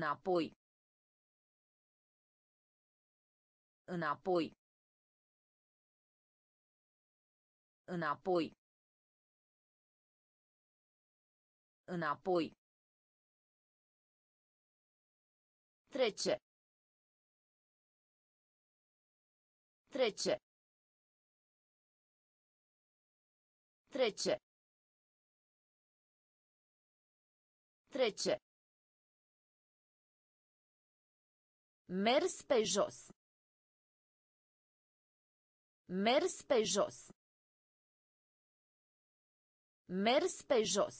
Înapoi. Înapoi. Înapoi. Înapoi. Trece. Trece. Trece. Trece. Mers pe jos. Mers pe jos. Mers pe jos.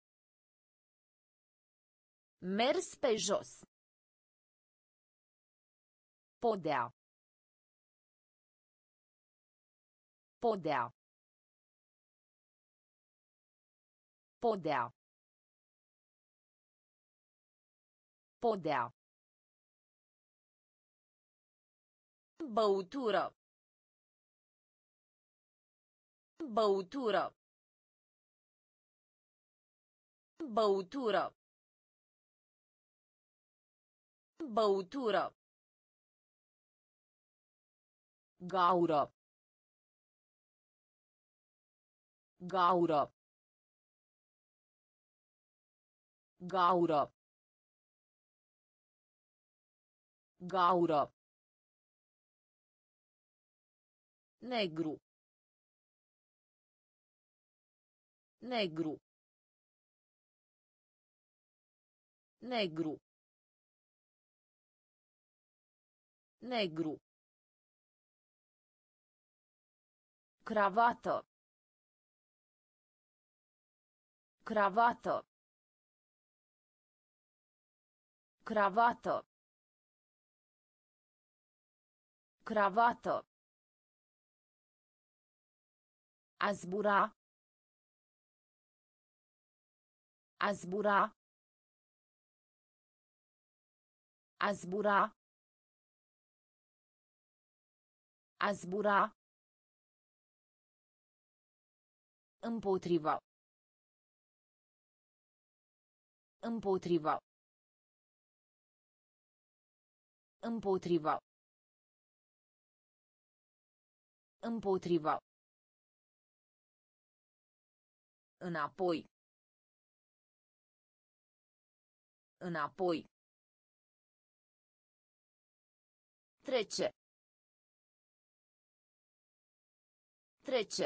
Mers pe jos. Podea. Podea. Podea. Podea. Băutură. Băutură. Băutură. Băutură. Gaură. Gaură. Gaură. Gaură. Negru. Negru. Negru. Negru. Cravată. Cravată. Cravată. Cravată. A zbura. A zbura. A zbura. A zbura. Împotriva. Împotriva. Împotriva. Împotriva. Înapoi. Înapoi. Trece. Trece.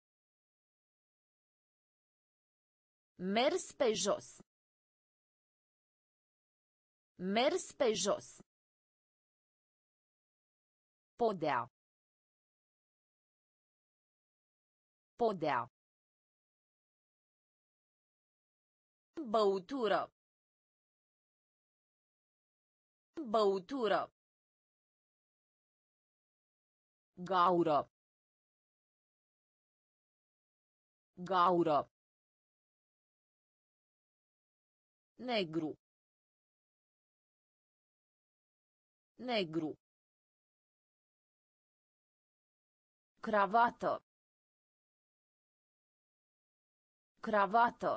Mers pe jos. Mers pe jos. Podea. Podea. Băutură. Băutură. Gaură. Gaură. Negru. Negru. Cravată. Cravată.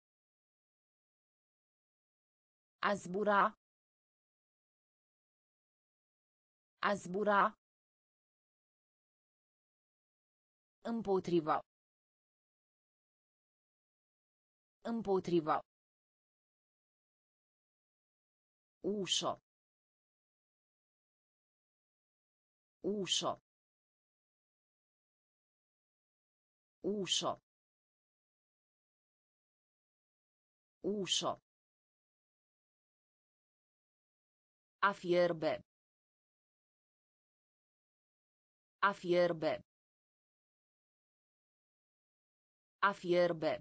A zbura. A zbura. Împotriva. Împotriva. Ușă. Ușă. Ușă. Ușă. A fierbe. A fierbe. A fierbe.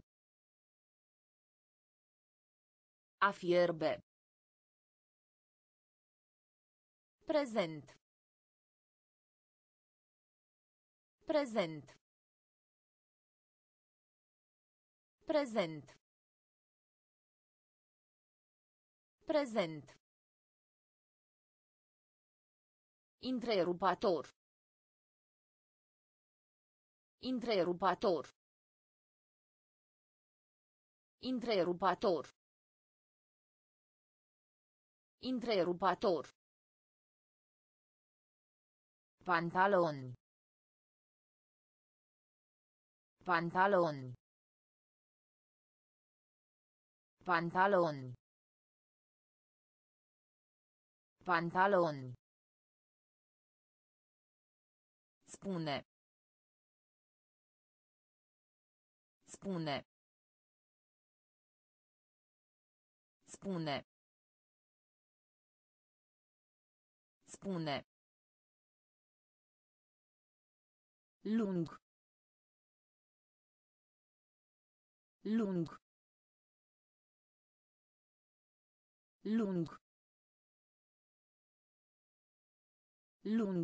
A fierbe. Prezent. Prezent. Prezent. Prezent. Întrerupator. Întrerupator. Întrerupator. Întrerupator. Pantaloni. Pantaloni. Pantaloni. Pantaloni. Spune. Spune. Spune. Spune. Lung. Lung. Lung. Lung.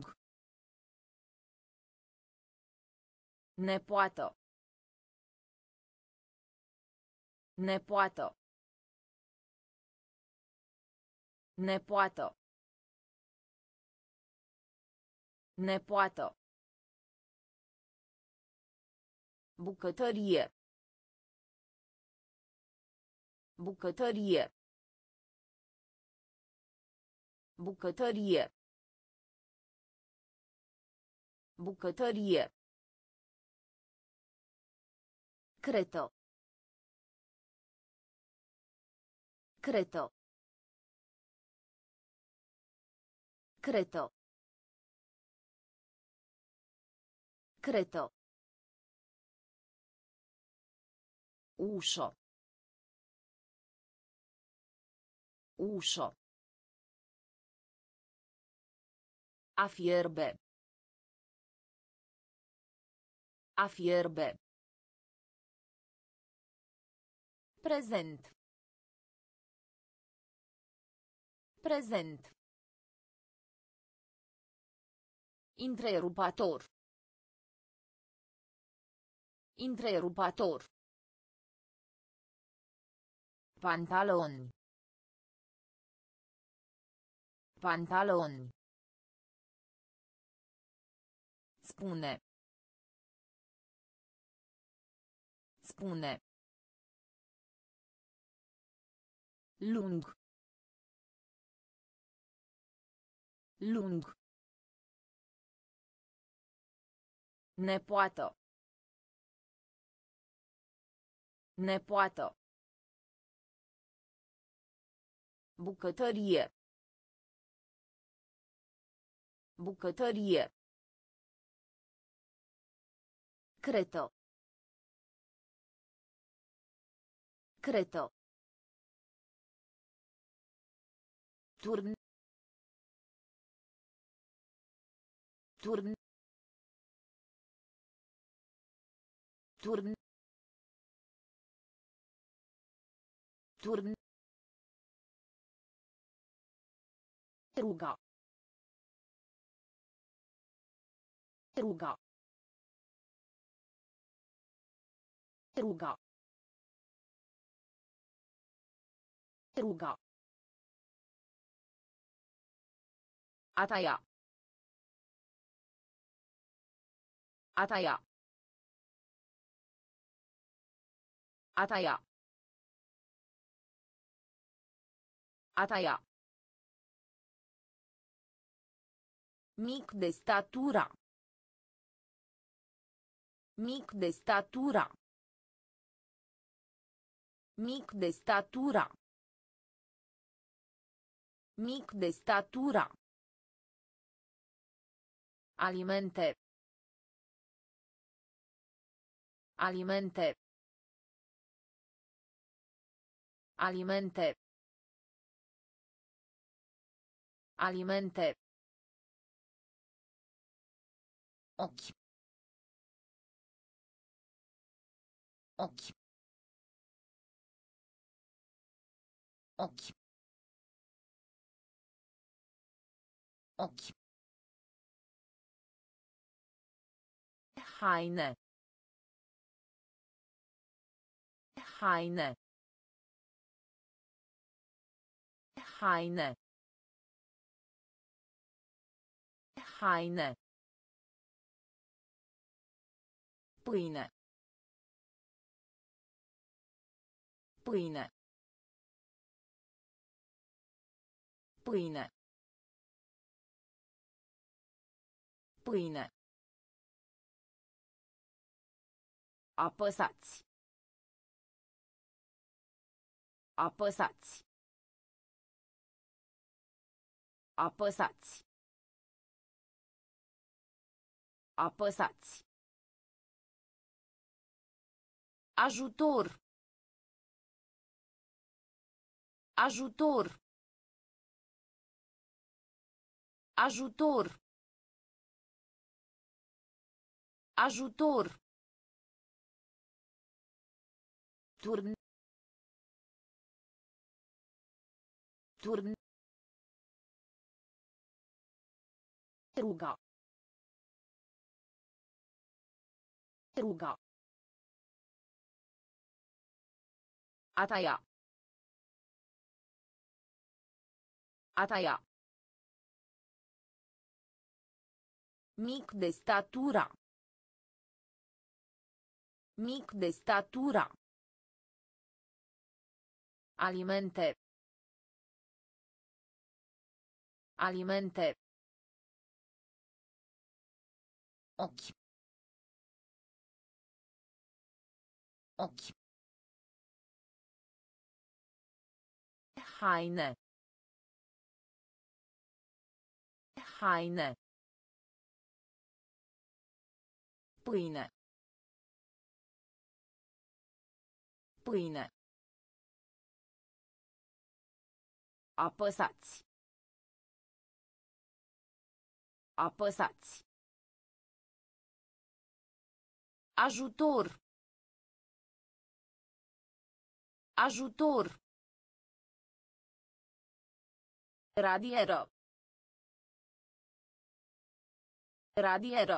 Nepoată. Nepoată. Nepoată. Nepoată. Bucătărie. Bucătărie. Bucătărie. Bucătărie. Cretă. Cretă. Cretă. Cretă. Ușă. Ușă. A fierbe. A fierbe. Prezent. Prezent. Întrerupator. Întrerupator. Pantaloni. Pantaloni. Spune. Spune. Lung. Lung. Nepoată. Nepoată. Bucătărie. Bucătărie. Cretă. Cretă. Turn. Turn. Turn. Turn. Ruga. Ruga. Ruga. Ruga. A taia. A taia. A taia. A taia. Mic de statura. Mic de statura. Mic de statura. Mic de statura. Alimente. Alimente. Alimente. Alimente. Ochi. Ochi. Ochi. Ochi. Haine. Haine. Haine. Haine. Pâine. Pâine. Pâine. Pâine. Apăsați. Apăsați. Apăsați. Apăsați. Ajutor. Ajutor. Ajutor. Ajutor. Turn. Turn. Ruga. Ruga. A taia. A taia. Mic de statura. Mic de statura. Alimente. Alimente. Ochi. Ochi. Haine. Haine. Pâine. Pâine. Apăsați. Apăsați. Ajutor. Ajutor. Radieră. Radieră.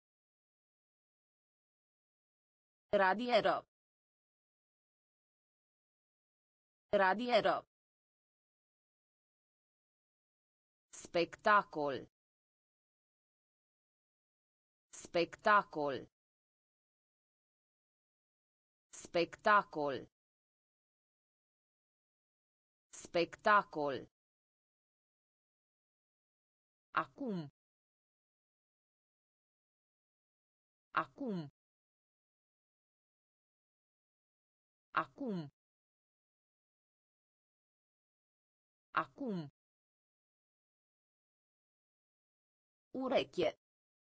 Radieră. Radieră. Spectacol. Spectacol. Spectacol. Spectacol. Acum. Acum. Acum. Acum. Ureche.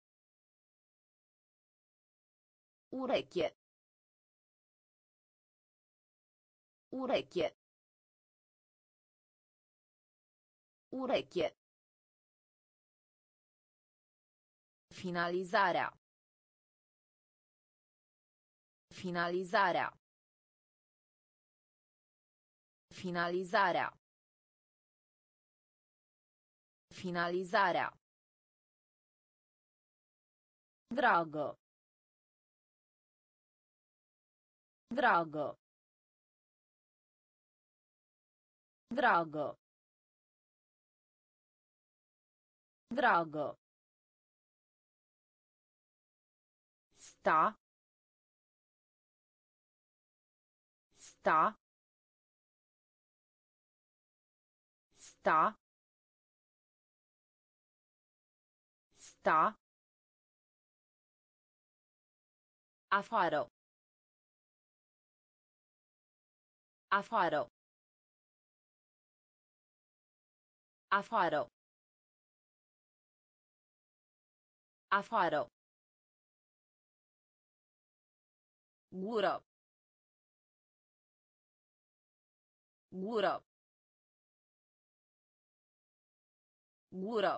Ureche. Ureche. Ureche. Finalizarea. Finalizarea. Finalizarea. Finalizarea. Dragă. Dragă. Dragă. Dragă. Sta. Sta. Sta. Sta. Afară. Afară. Afară. Afară. Gură. Gură. Gură.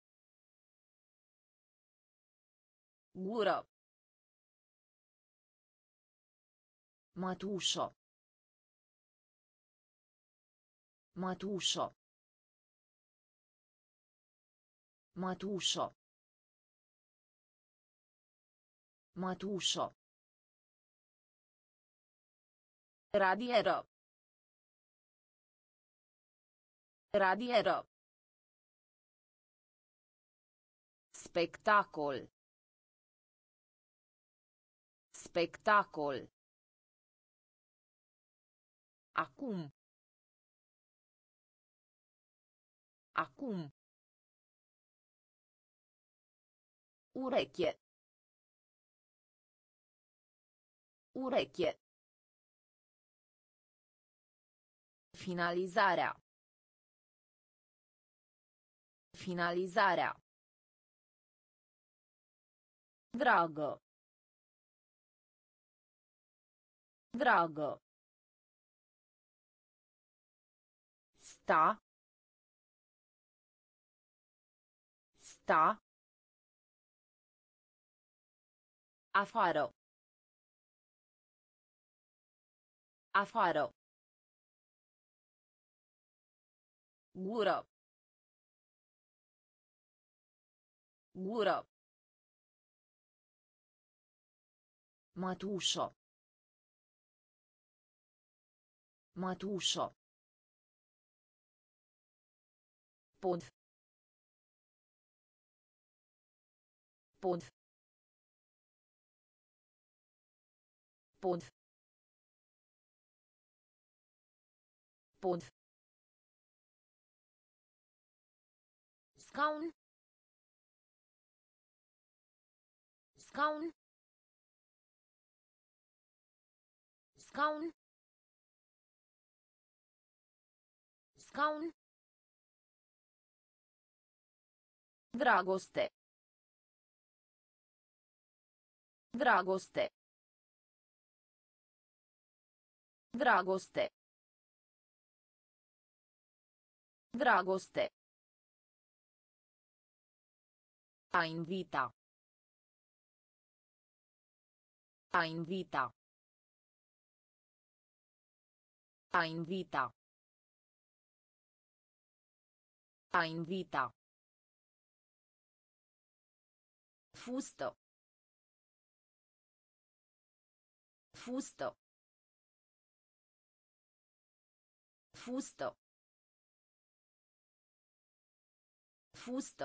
Gură. Mătușă. Mătușă. Mătușă. Mătușă. Radieră. Radieră. Spectacol. Spectacol. Acum. Acum. Ureche. Ureche. Finalizarea. Finalizarea. Dragă. Dragă. Sta. Sta. Afară. Afară. Gură. Gură. Mătușă. Mătușă. Pod. Pod. Pod. Pod. Scaun. Scaun. Scaun. Scaun. Dragoste. Dragoste. Dragoste. Dragoste. A invita. A invita. A invita. A invita. Fustă. Fustă. Fustă. Fustă.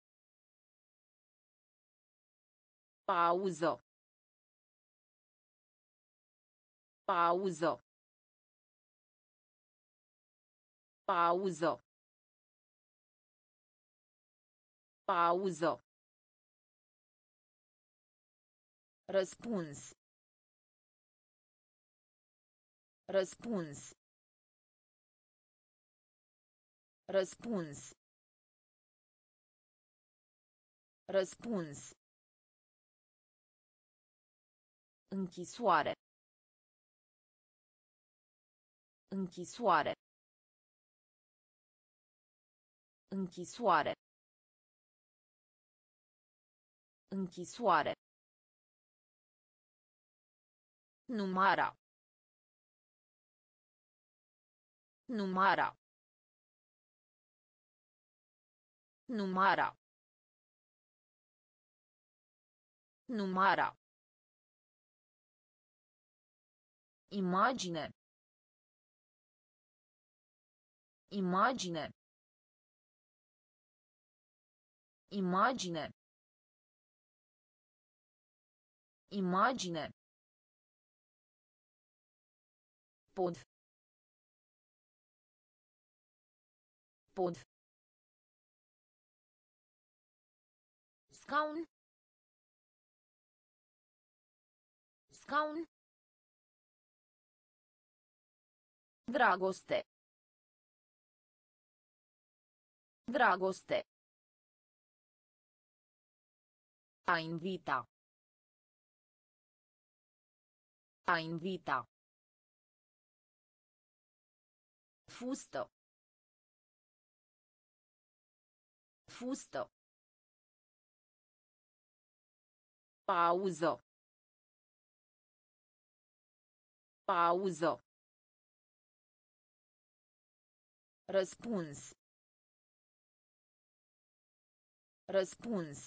Pauză. Pauză. Pauză. Pauză. Răspuns. Răspuns. Răspuns. Răspuns. Închisoare. Închisoare. Închisoare. Închisoare. Numara. Numara. Numara. Numara. Imagine. Imagine. Imagine. Imagine. Pod. Pod. Scaun. Scaun. Dragoste. Dragoste. A invita. A invita. Fustă. Fustă. Pauză. Pauză. Răspuns. Răspuns.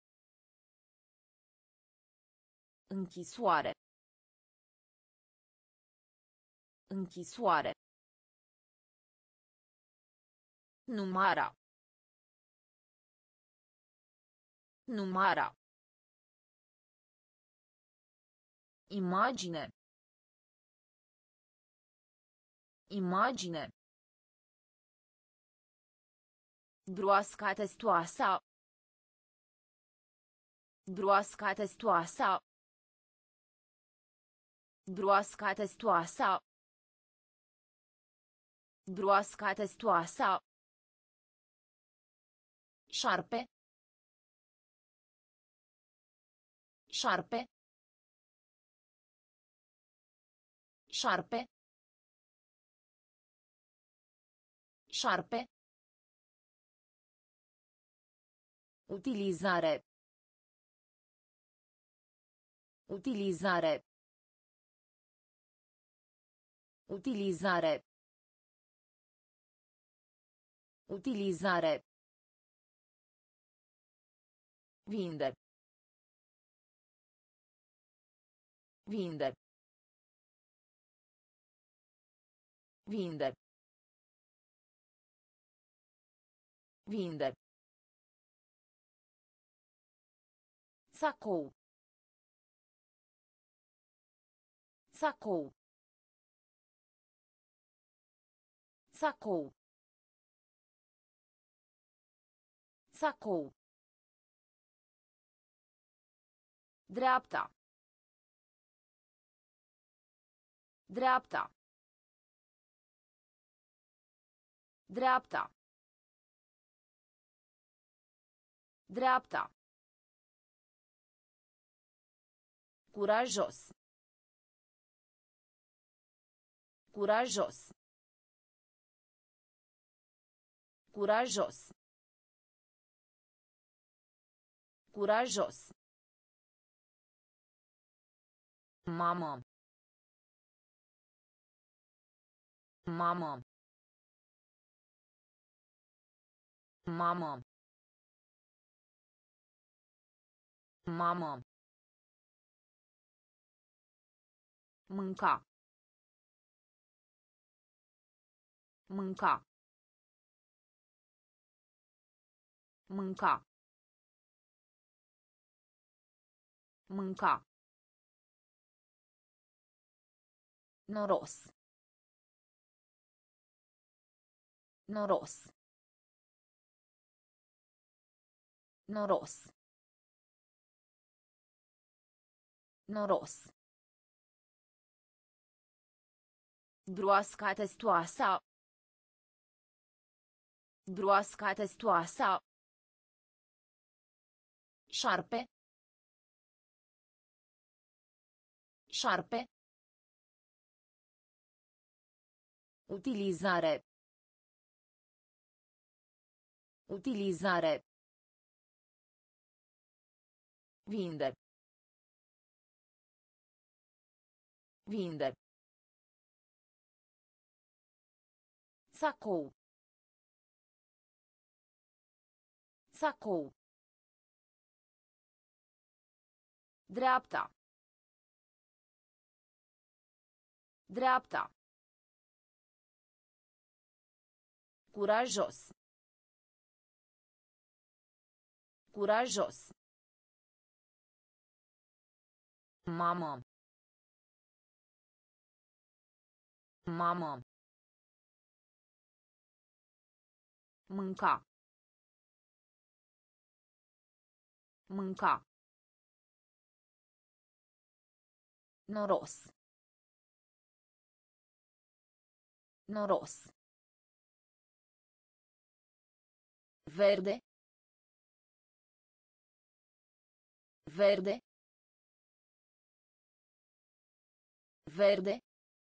Închisoare. Închisoare. Numara. Numara. Imagine. Imagine. Broasca testoasa. Broasca testoasa. Broasca testoasa. Broasca testoasa. Șarpe. Șarpe. Șarpe. Șarpe. Utilizare. Utilizare. Utilizare. Utilizare. Vinde. Vinde. Vinde. Vinde. Sacou. Sacou. Sacou. Sacou. Dreapta. Dreapta. Dreapta. Dreapta. Curajos. Curajos. Curajos. Curajos. Mamă. Mamă. Mamă. Mamă. Mânca. Mânca. Mânca. Mânca. Noros. Noros. Noros. Noros. Broasca testoasa. Broasca testoasa. Șarpe. Șarpe. Utilizare. Utilizare. Vinde. Vinde. Sacou. Sacou. Dreapta. Dreapta. Curajos. Curajos. Mamă. Mamă. Mânca. Mânca. Noros. Noros. Verde. Verde. Verde.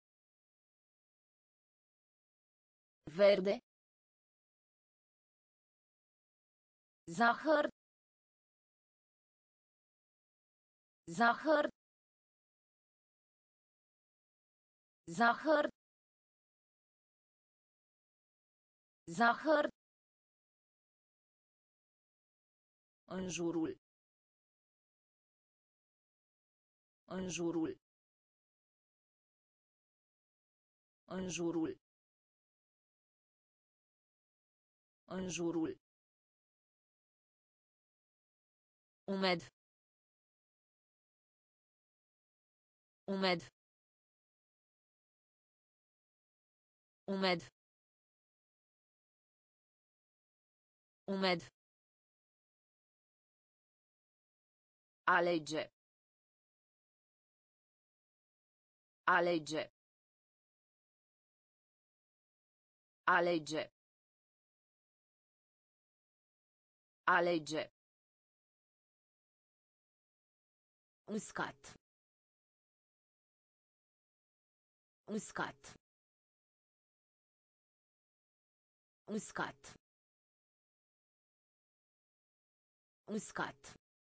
Verde. Zahăr. Zahăr. Zahăr. Zahăr. În jurul. În jurul. În jurul. În jurul. Umed. Umed. Umed. Umed. Alege. Alege. Alege. Alege. Uscat. Uscat. Uscat. Uscat.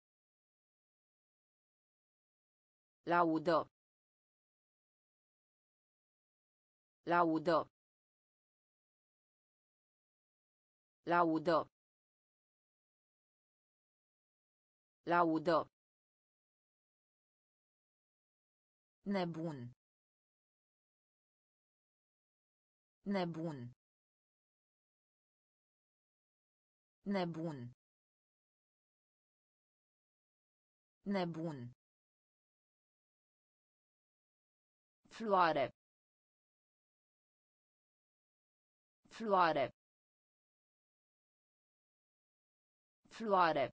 Laudă. Laudă. Laudă. Laudă. Nebun. Nebun. Nebun. Nebun. Floare. Floare. Floare.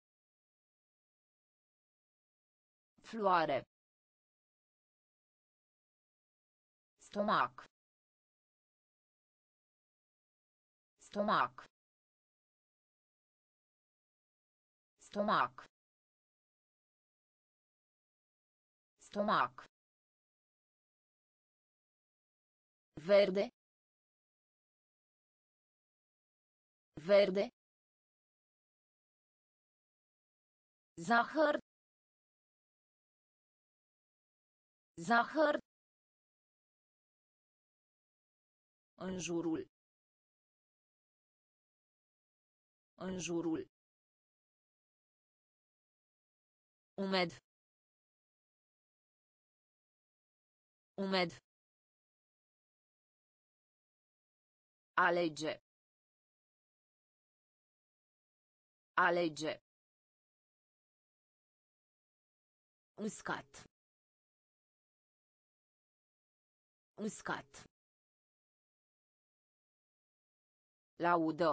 Floare. Stomac. Stomac. Stomac. Stomac. Verde. Verde. Zahăr. Zahăr. În jurul. În jurul. Umed. Umed. Alege. Alege. Uscat. Uscat. Laudă.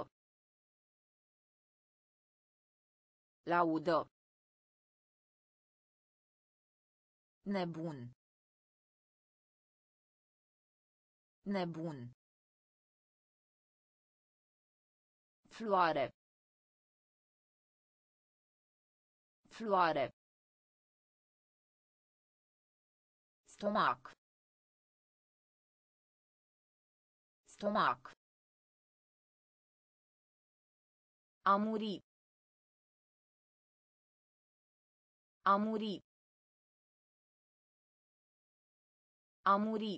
Laudă. Nebun. Nebun. Floare. Floare. Stomac. Stomac. A muri. A muri. A muri.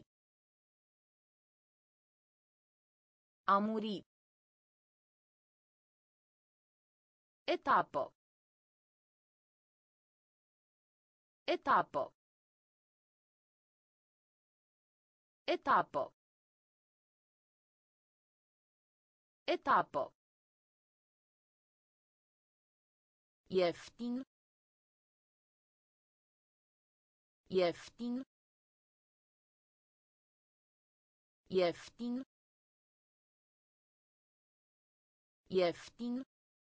A muri. Etapă. Etapă. Etapă. Etapă. Ieftin. Ieftin. Ieftin. Ieftin.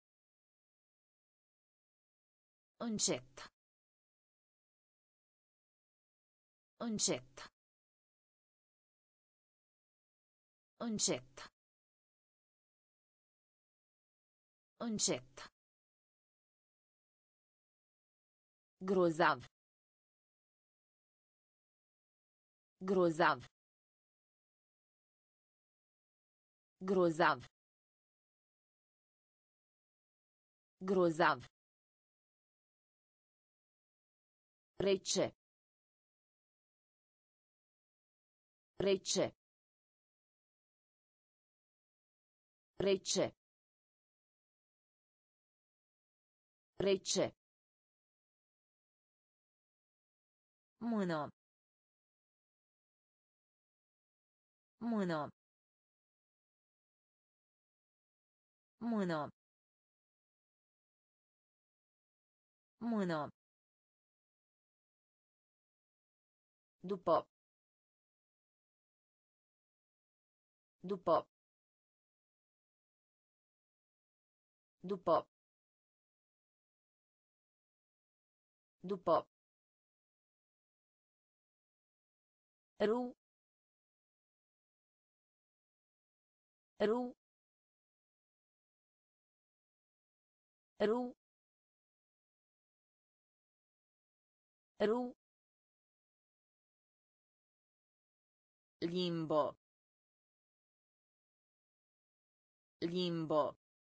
Încet. Încet. Încet. Încet. Grozav. Grozav. Grozav. Grozav. Rece. Rece. Rece. Rece. Mână. Mână. Mână. Mână. După. După. După. După. Ru. Ru. Ru. Ru. Limbo. Limbo.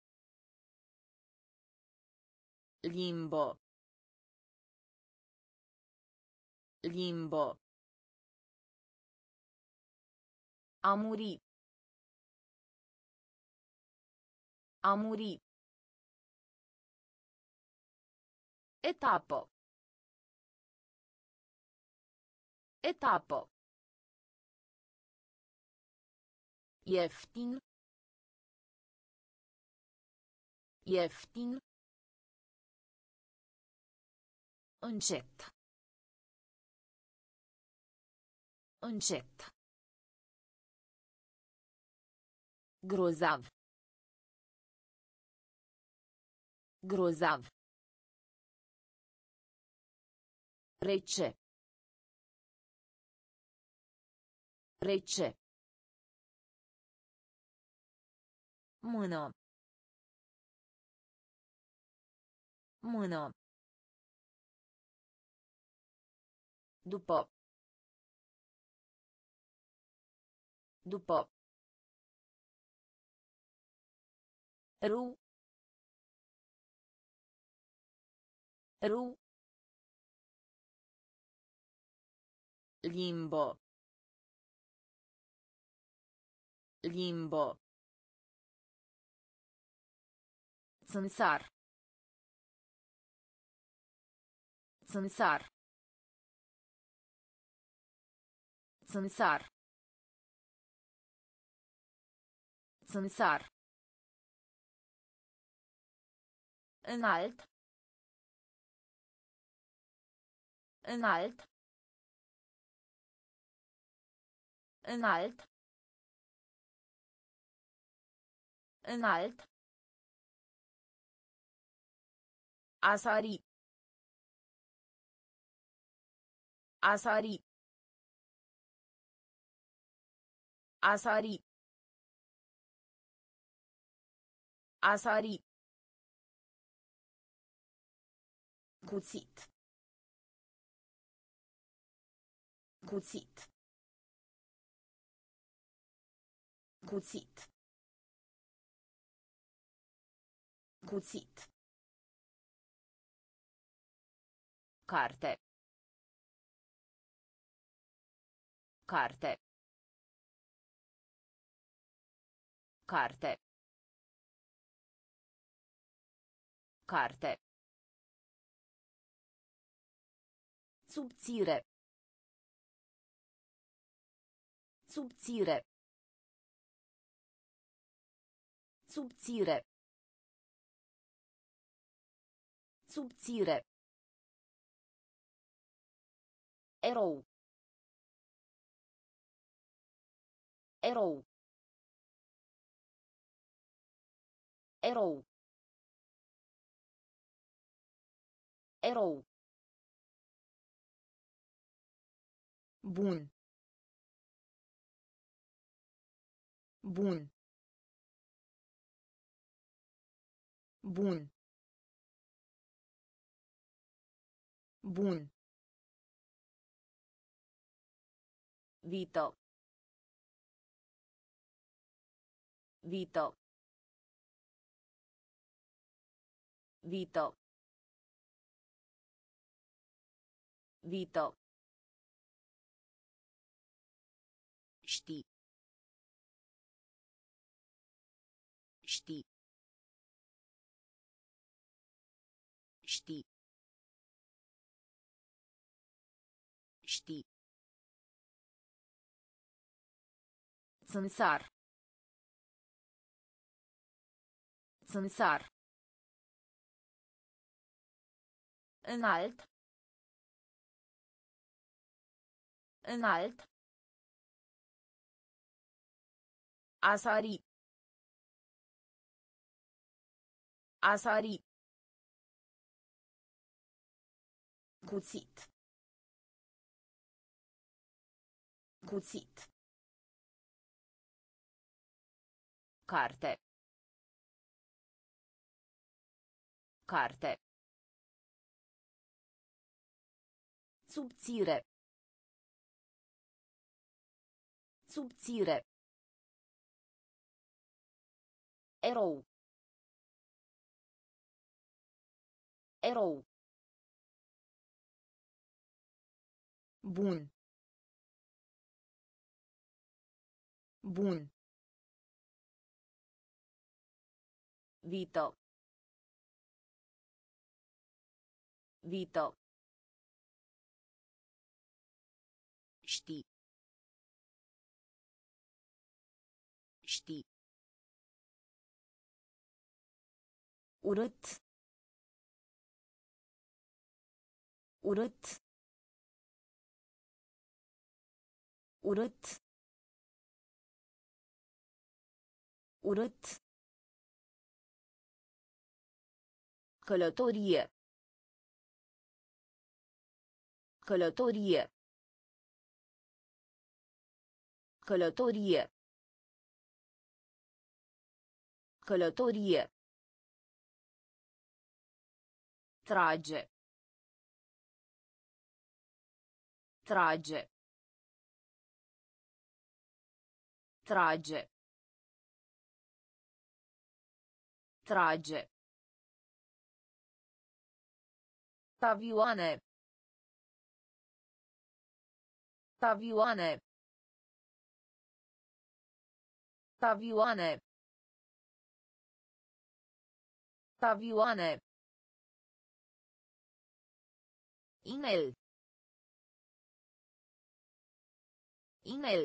Limbo. Limbo. A muri. A muri. Etapă. Etapă. Ieftin. Ieftin. Încet. Încet. Grozav. Grozav. Rece. Rece. Mână. Mână. După. După. Ru. Ru. Limbo. Limbo. Țânțar. Țânțar. Țânțar. Țânțar. Înalt. Înalt. Înalt. Înalt. A sari. A sari. A sari. A sari. Cuțit. Cuțit. Cuțit. Cuțit. Carte. Carte. Carte. Carte. Subțire. Subțire. Subțire. Subțire. Erou. Erou. Erou. Erou. Bun. Bun. Bun. Bun. Vito. Vito. Vito. Vito. Știi. Știi. Știi. Știi. Țânțar. Țânțar. Înalt. Înalt. A sari. A sari. Cuțit. Cuțit. Carte. Carte. Subțire. Subțire. Erou. Erou. Bun. Bun. Vito. Vito. Știi. Știi. Urât. Urât. Urât. Urât. Călătorie. Călătorie. Călătorie. Călătorie. Trage. Trage. Trage. Trage. Avioane. Avioane. Avioane. Avioane. Email. Email.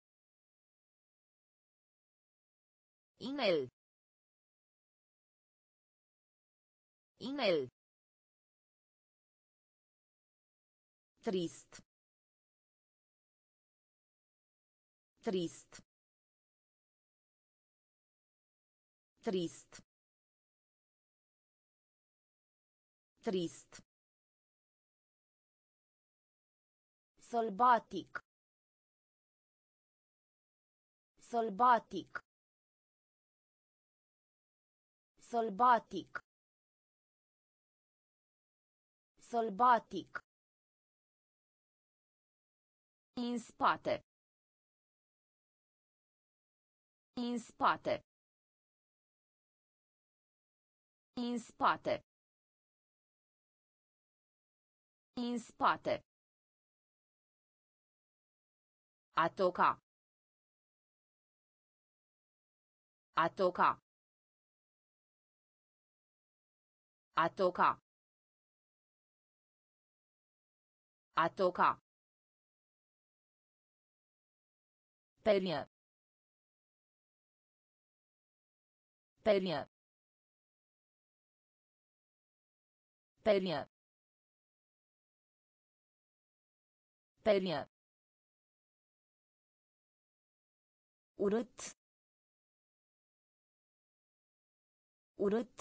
Email. Email. Trist. Trist. Trist. Trist. Sălbatic. Sălbatic. Sălbatic. Sălbatic. În spate. În spate. În spate. În spate. A toca. A toca. A toca. A toca. Perie. Perie. Perie. Perie. Urât. Urât.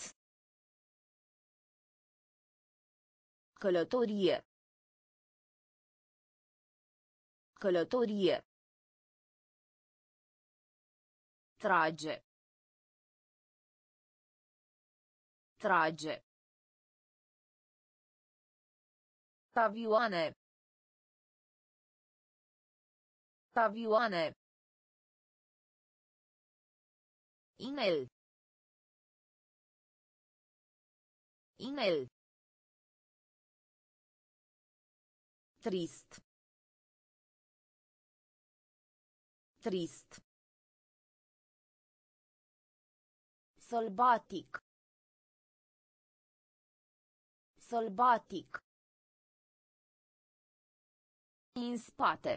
Călătorie. Călătorie. Trage. Trage. Avioane. Avioane. Email. Email. Trist. Trist. Sălbatic. Sălbatic. În spate.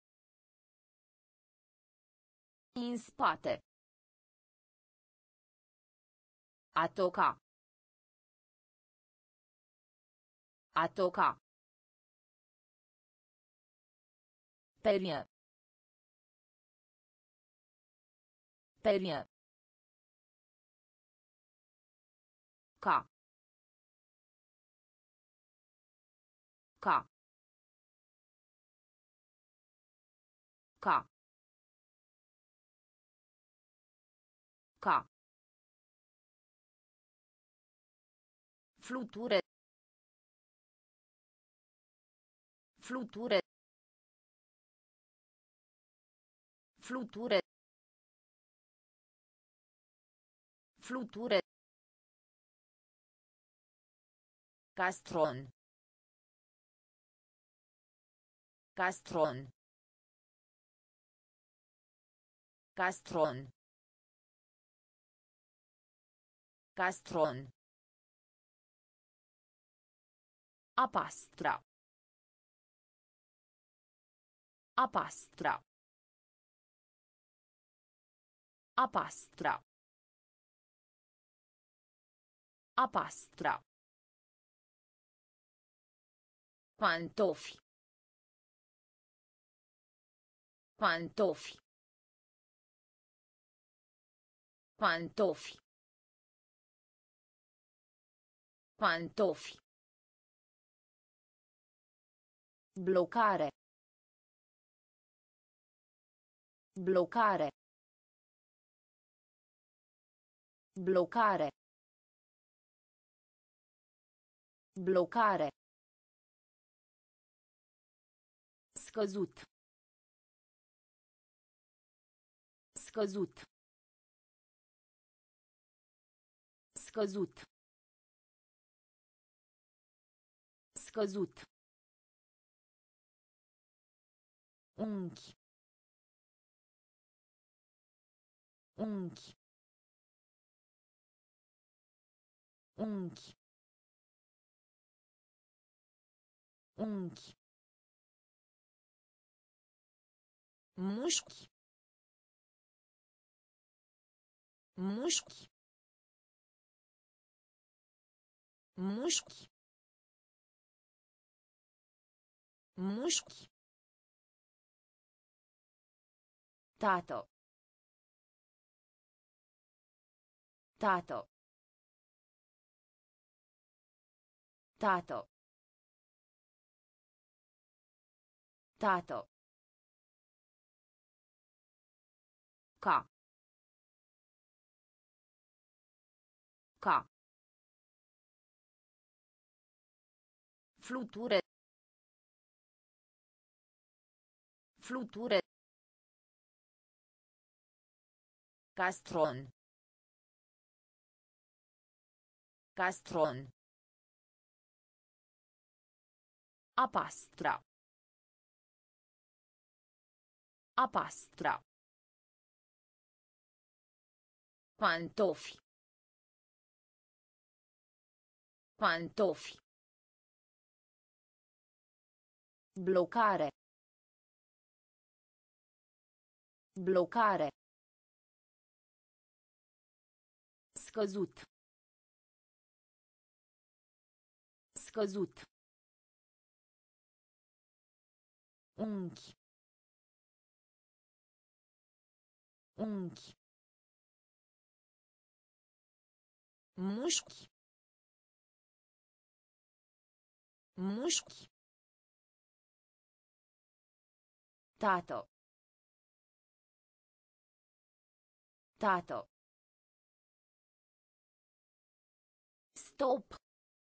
În spate. A toca. A toca. Perie. Perie. Ca. Ca. Ca. Ca. Fluture. Fluture. Fluture. Fluture. Castron. Castron. Castron. Castron. A pastra. A pastra. A pastra. A pastra. Pantofi. Pantofi. Pantofi. Pantofi. Bloccare. Bloccare. Bloccare. Bloccare. Scăzut. Scăzut. Scăzut. Scăzut. Unchi. Unchi. Unchi. Unchi. Mușchi. Mușchi. Mușchi. Mușchi. Tato. Tato. Tato. Tato. Ca. Ca. Fluture. Fluture. Castron. Castron. A pastra. A pastra. Pantofi. Pantofi. Bloccare. Bloccare. Scăzut. Scăzut. Unchi. Unchi. Mușchi. Mușchi. Tato. Tato. Stop.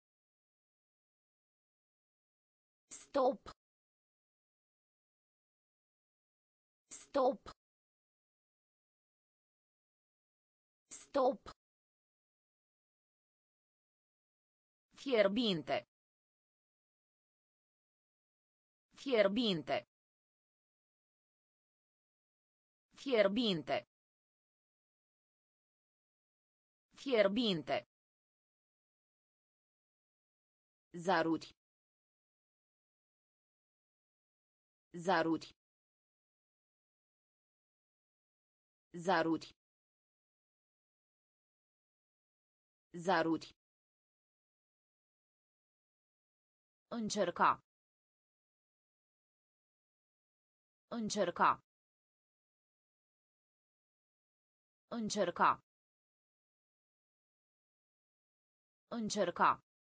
Stop. Stop. Stop. Fierbinte. Fierbinte. Fierbinte. Fierbinte. Zaruri. Zaruri. Zaruri. Zaruri. Încerca. Încerca. Încerca. Încerca.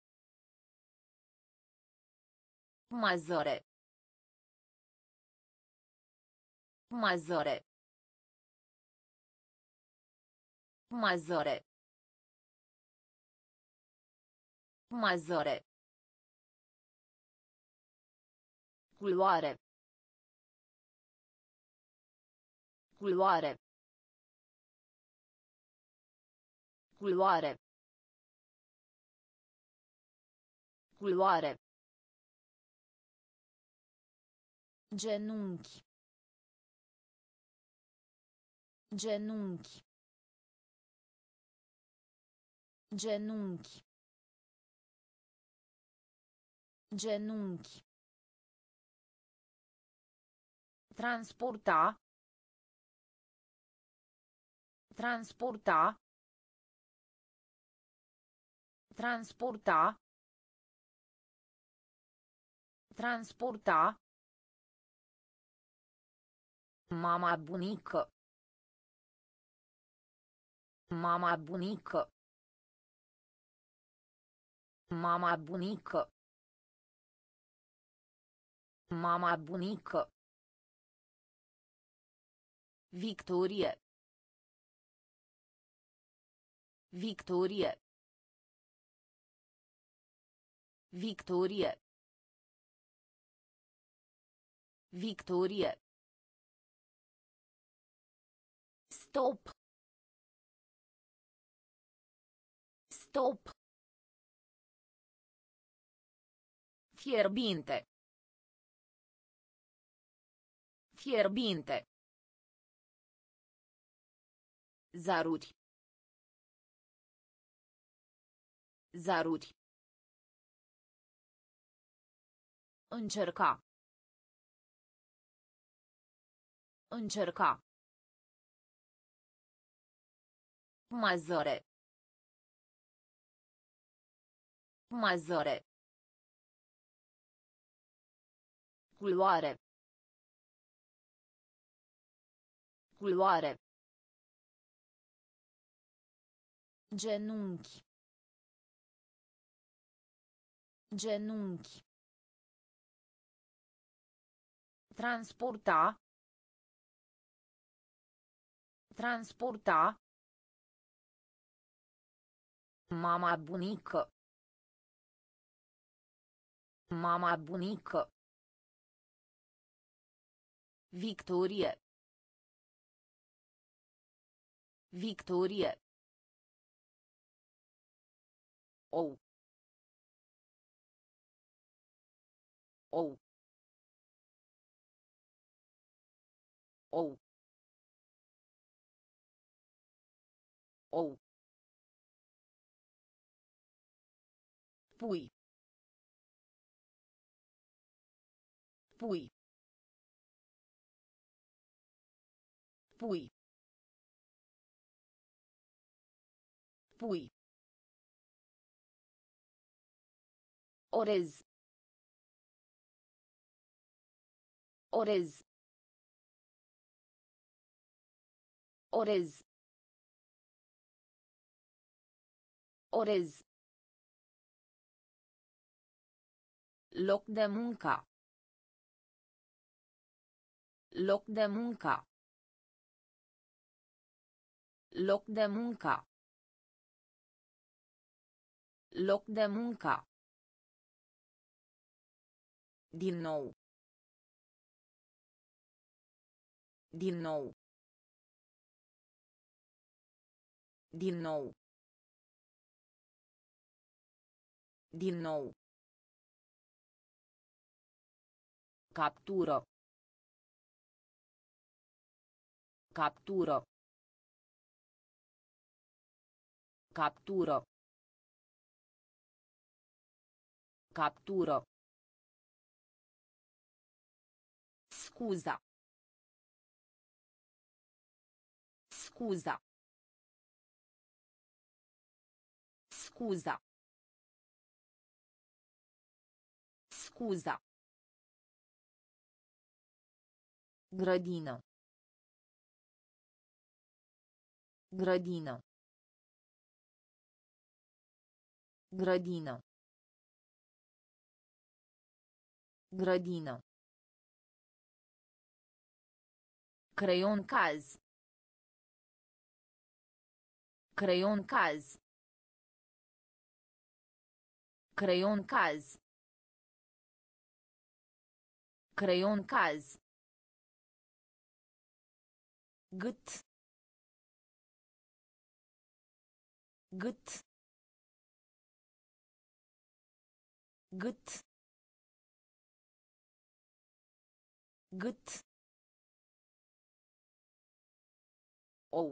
Mazăre. Mazăre. Mazăre. Mazăre. Culoare. Culoare. Culoare. Culoare. Genunchi. Genunchi. Genunchi. Genunchi. Transporta. Transporta. Transporta. Transporta. Mama bunică. Mama bunică. Mama bunică. Mama bunică. Victorie. Victorie. Victorie. Victorie. Stop. Stop. Fierbinte. Fierbinte. Zaruri. Zaruri. Încerca. Încerca. Mazăre. Mazăre. Culoare. Culoare. Genunchi. Genunchi. Transporta. Transporta. Mama bunică. Mama bunică. Victorie. Victorie. Ou. Ou. Ou. Ou. Pui. Pui. Pui. Pui. Orez. Orez. Orez. Orez. Loc de muncă. Loc de muncă. Loc de muncă. Loc de muncă. Din nou. Din nou. Din nou. Din nou. Captură. Captură. Captură. Captură. Scuza. Scuza. Scuza. Scuza. Grădină. Grădină. Grădină. Grădină. Creion caz. Creion caz. Creion caz. Creion caz. Gât. Gât. Gât. Gât. Ou.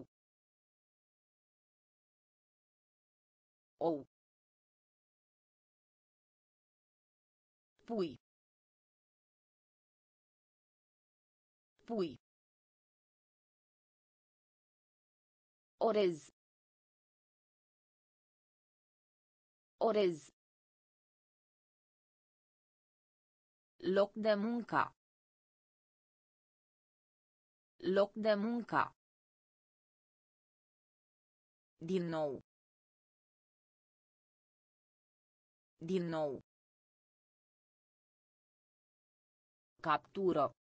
Ou. Pui. Pui. Orez. Orez. Loc de muncă. Loc de muncă. Din nou. Din nou. Captură.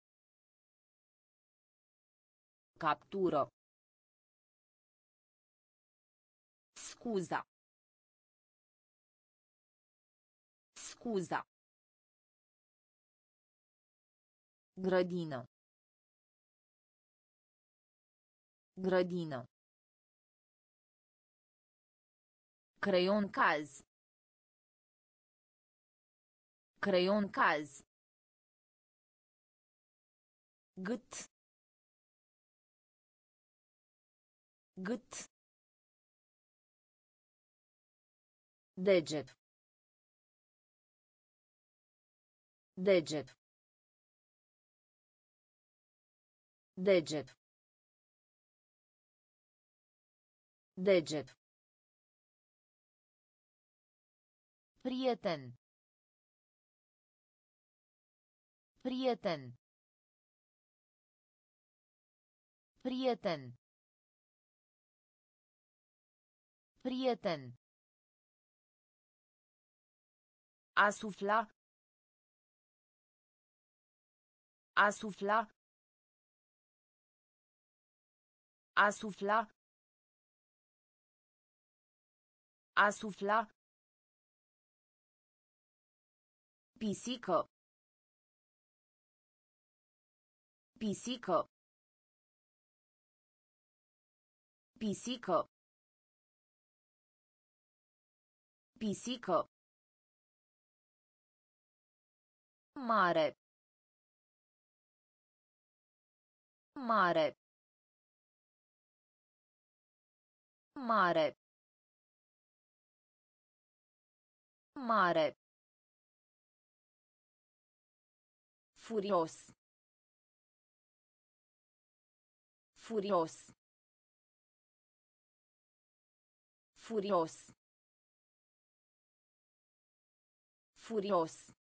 Captură. Scuza. Scuza. Grădină. Grădină. Creion caz. Creion caz. Gât. Gât. Deget. Deget. Deget. Deget. Prieten. Prieten. Prieten. Prieten. A sufla. A sufla. A sufla. A sufla. Pisică. Pisică. Pisică. Pisică. Mare. Mare. Mare. Mare. Furios. Furios. Furios. Furios.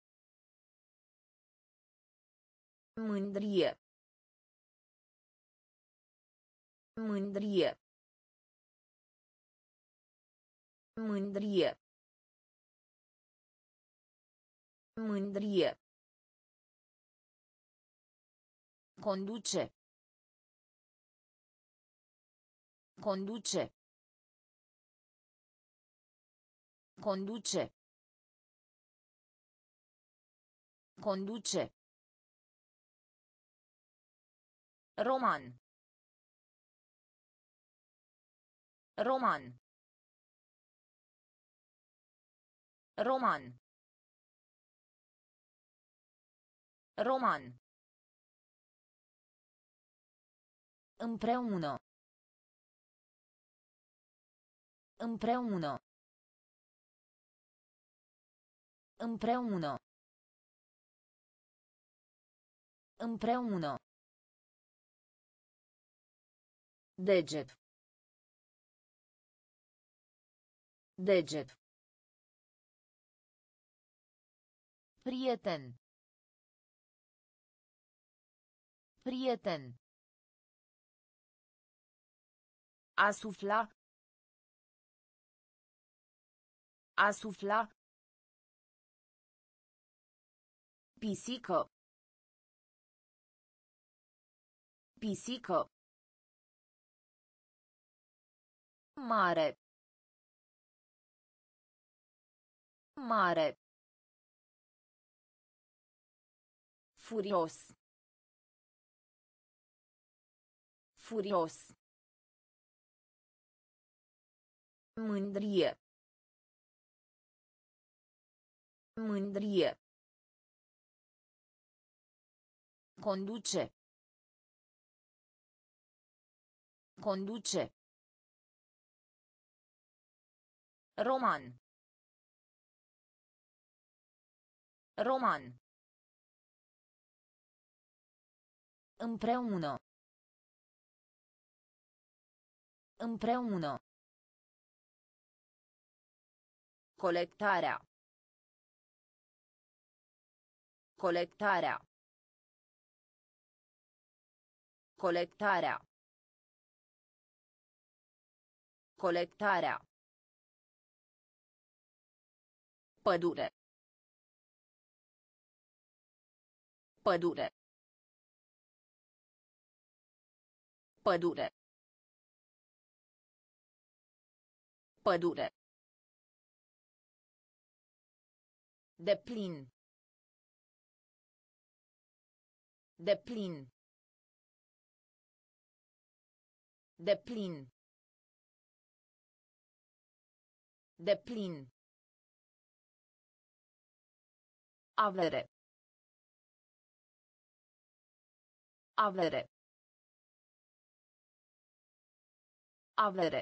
Mândrie. Mândrie. Mândrie. Mândrie. Conduce. Conduce. Conduce. Conduce. Roman. Roman. Roman. Roman. Împreună. Împreună. Împreună. Împreună. Deget. Deget. Prieten. Prieten. A sufla. A sufla. Pisică. Pisică. Mare. Mare. Furios. Furios. Mândrie. Mândrie. Conduce. Conduce. Roman. Roman. Împreună. Împreună. Colectarea. Colectarea. Colectarea. Colectarea. Pădure. Pădure. Pădure. Pădure. Deplin. Deplin. Deplin. Deplin. Avere. Avere. Avere.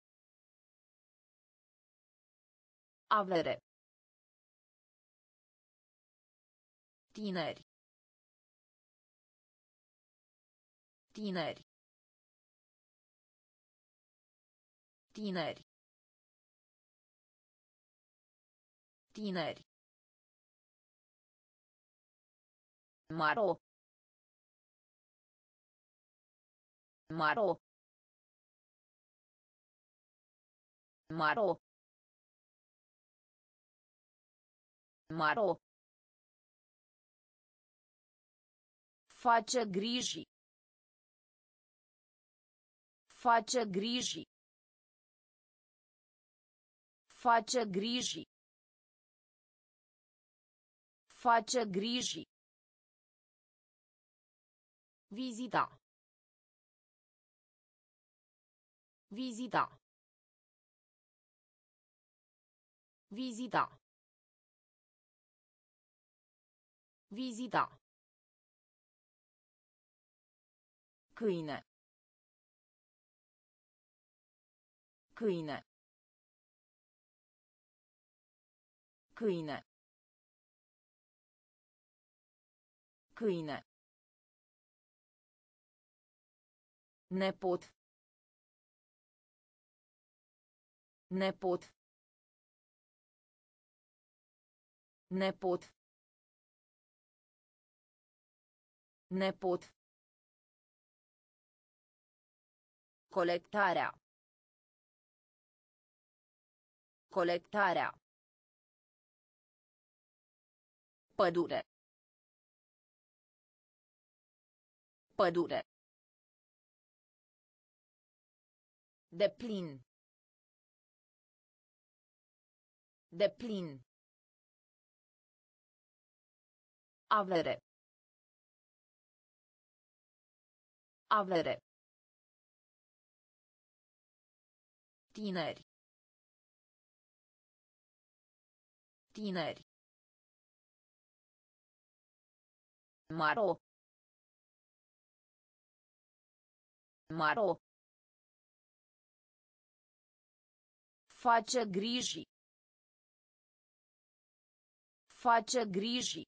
Avere. Tineri. Tineri. Tineri. Tineri. Maro. Maro. Maro. Maro. Face griji. Face griji. Face griji. Face griji. Vizita. Vizita. Vizita. Vizita. Câine. Câine. Câine. Câine. Nepot. Nepot. Nepot. Nepot. Colectarea. Colectarea. Pădure. Pădure. Deplin. Deplin. Avere. Avere. Tineri. Tineri. Maro. Maro. Face griji. Face griji.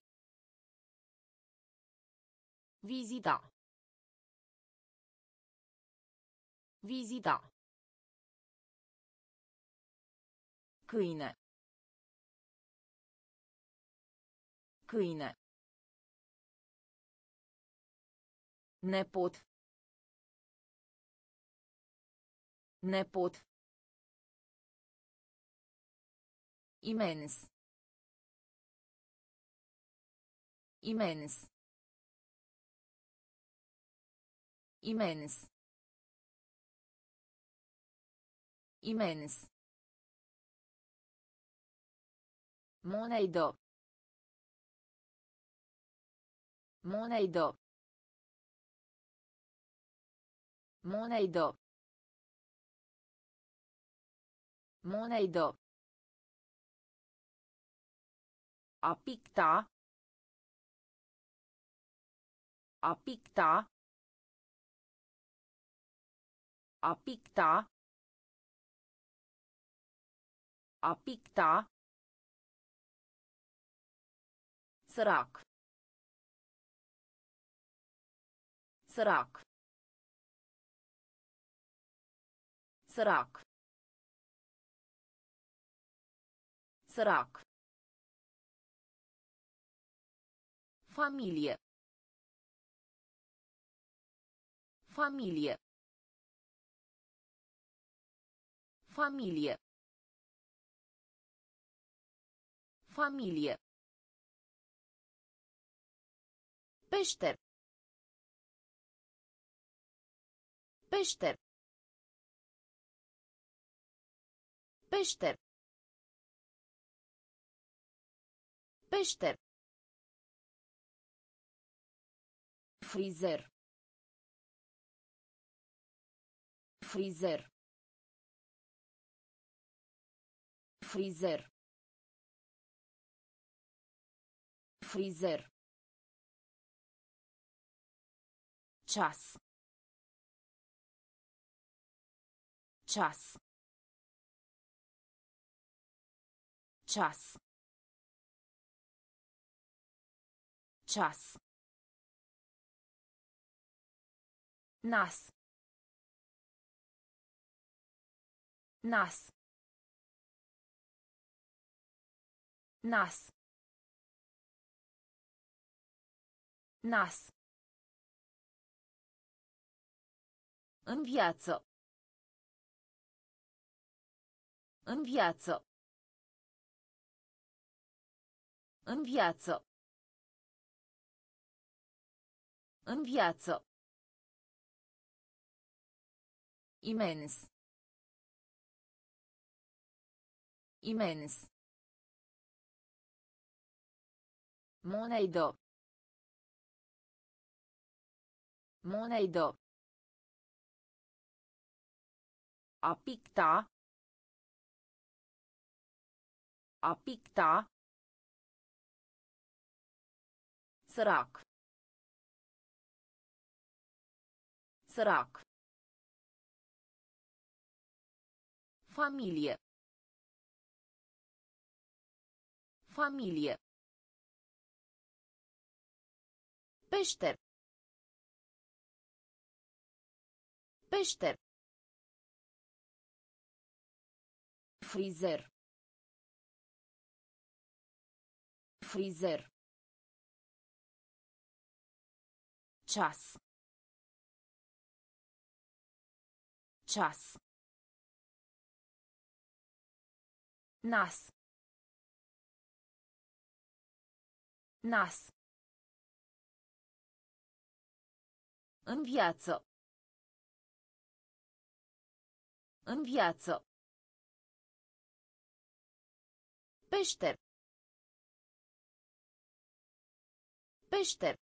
Vizita. Vizita. Câine. Câine. Nepot. Nepot. Imens. Imens. Imens. Imens. Monedă. Monedă. Monedă. Monedă. A picta. A picta. A picta. A picta. Sărac. Sărac. Sărac. Sărac. Familie. Familie. Familie. Familie. Peșter. Peșter. Peșter. Peșter. Frizer. Frizer. Frizer. Frizer. Ceas. Ceas. Ceas. Ceas. Nas. Nas. Nas. Nas. În viață. În viață. În viață. În viață. Imens. Imens. Monedă. Monedă. A picta. A picta. Sărac. Sărac. Familie. Familie. Peșter. Peșter. Frizer. Frizer. Ceas. Ceas. Nas. Nas. În viață. În viață. Peșter. Peșter.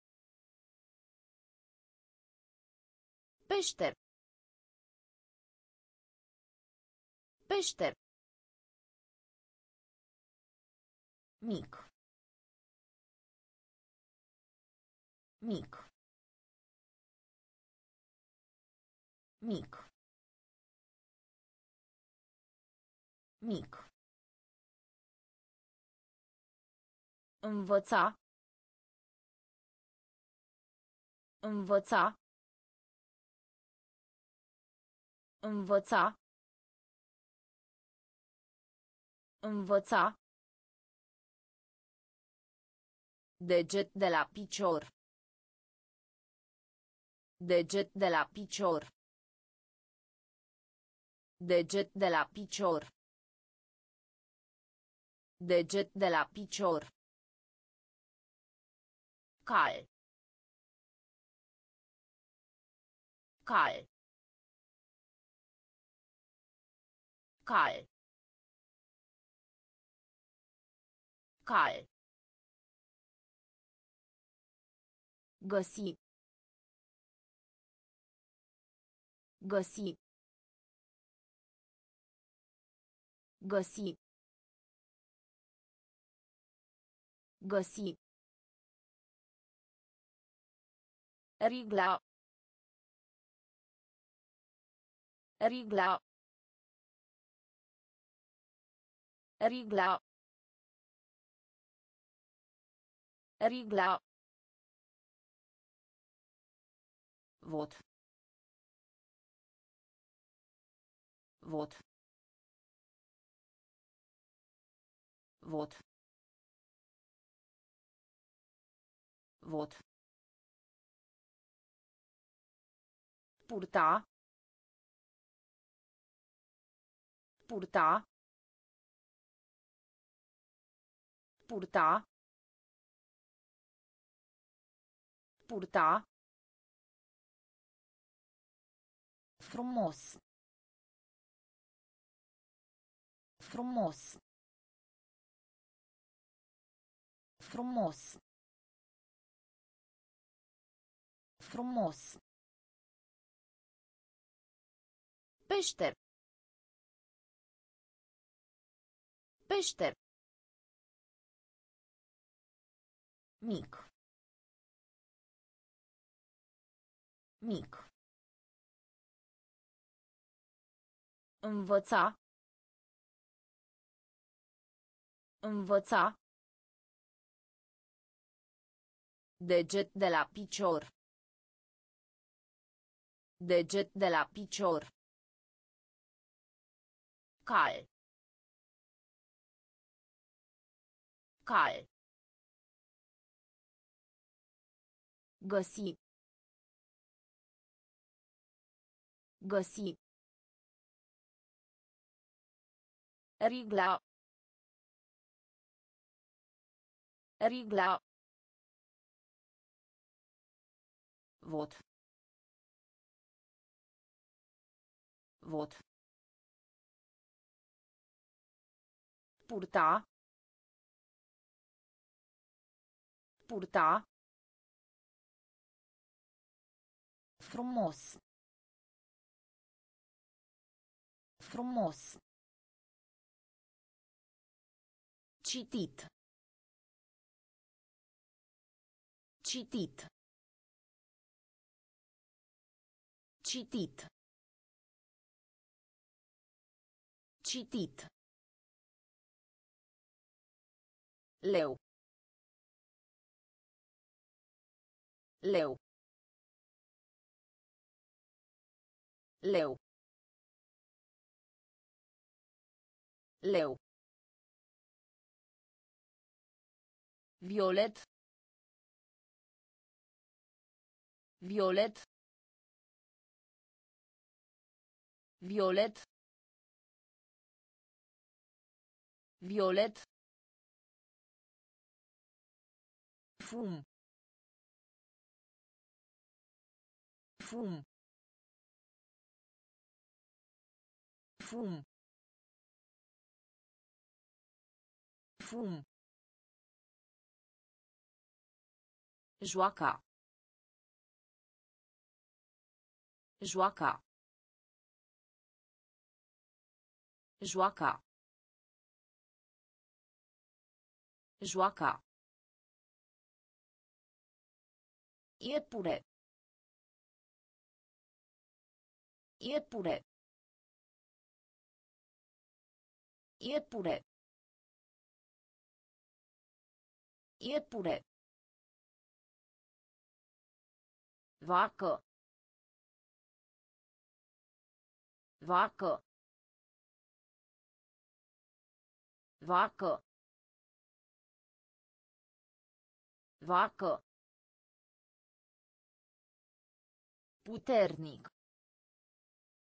Peșter. Peșter. Mic. Mic. Mic. Mic. Învăța. Învăța. Învăța. Învăța. Deget de la picior. Deget de la picior. Deget de la picior. Deget de la picior. Cal. Cal. Cal. Cal. Găsi. Găsi. Găsi. Găsi. Rigla. Rigla. Rigla. Rigla. Vot. Vot. Vot. Vot. Purta. Purta. Purta. Purta. Frumos. Frumos. Frumos. Frumos. Peșter. Peșter. Mic. Mic. Învăța. Învăța. Deget de la picior. Deget de la picior. Cal. Cal. Găsi. Găsi. Rigla. Rigla. Vot. Vot. Purta. Purta. Frumos. Frumos. Citit. Citit. Citit. Citit. Leu. Leu. Leu. Leu. Violet. Violet. Violet. Violet. Fum. Fum. Fum. Fum. Joaca. Joaca. Joaca. Joaca. Iepure. Iepure. Iepure. Iepure. Vacă. Vacă. Vacă. Vacă. Puternic.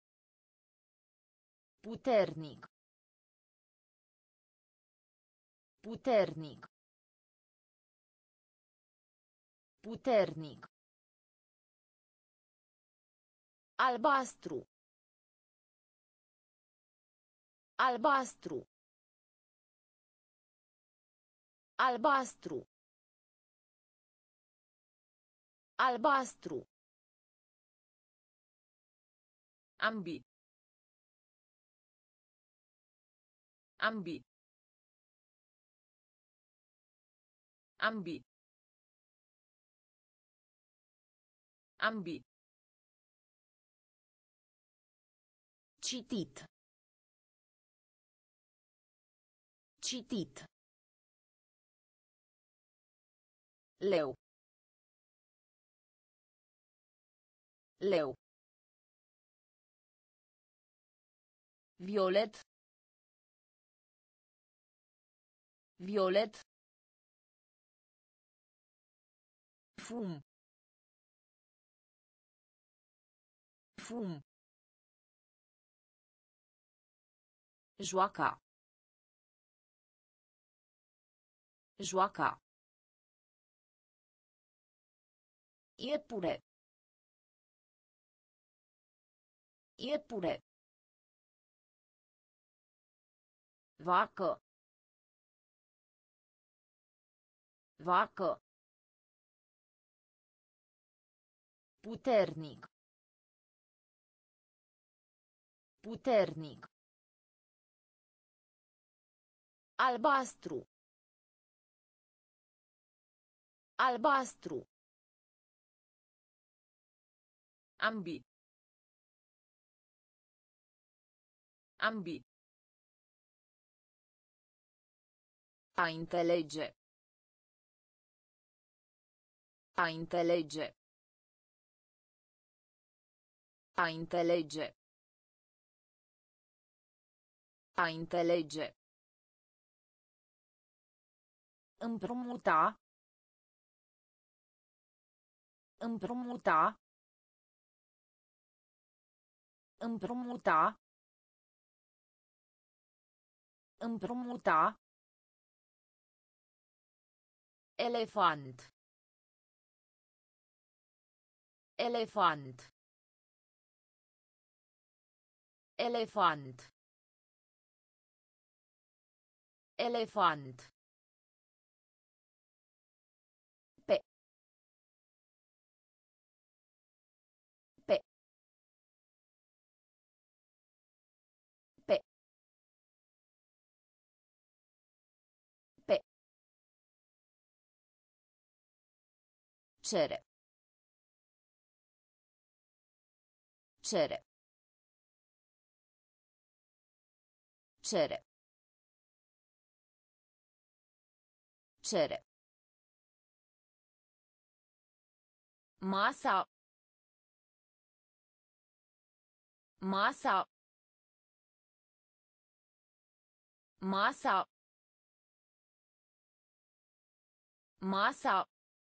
Puternic. Puternic. Puternic. Albastru. Albastru. Albastru. Albastru. Ambi. Ambi. Ambi. Ambi. Citit. Citit. Leu. Leu. Violet. Violet. Fum. Fum. Joaca. Joaca. Iepure. Iepure. Vacă. Vacă. Puternic. Puternic. Albastru. Albastru. Ambi. Ambi. A înțelege. A înțelege. A înțelege. A înțelege. Împrumuta. Împrumuta. Împrumuta. Împrumuta. Elefant. Elefant. Elefant. Elefant. Pe. Pe. Pe. Pe. Cere. Cere. Cere. Cere. Masa. Masa. Masa. Masa.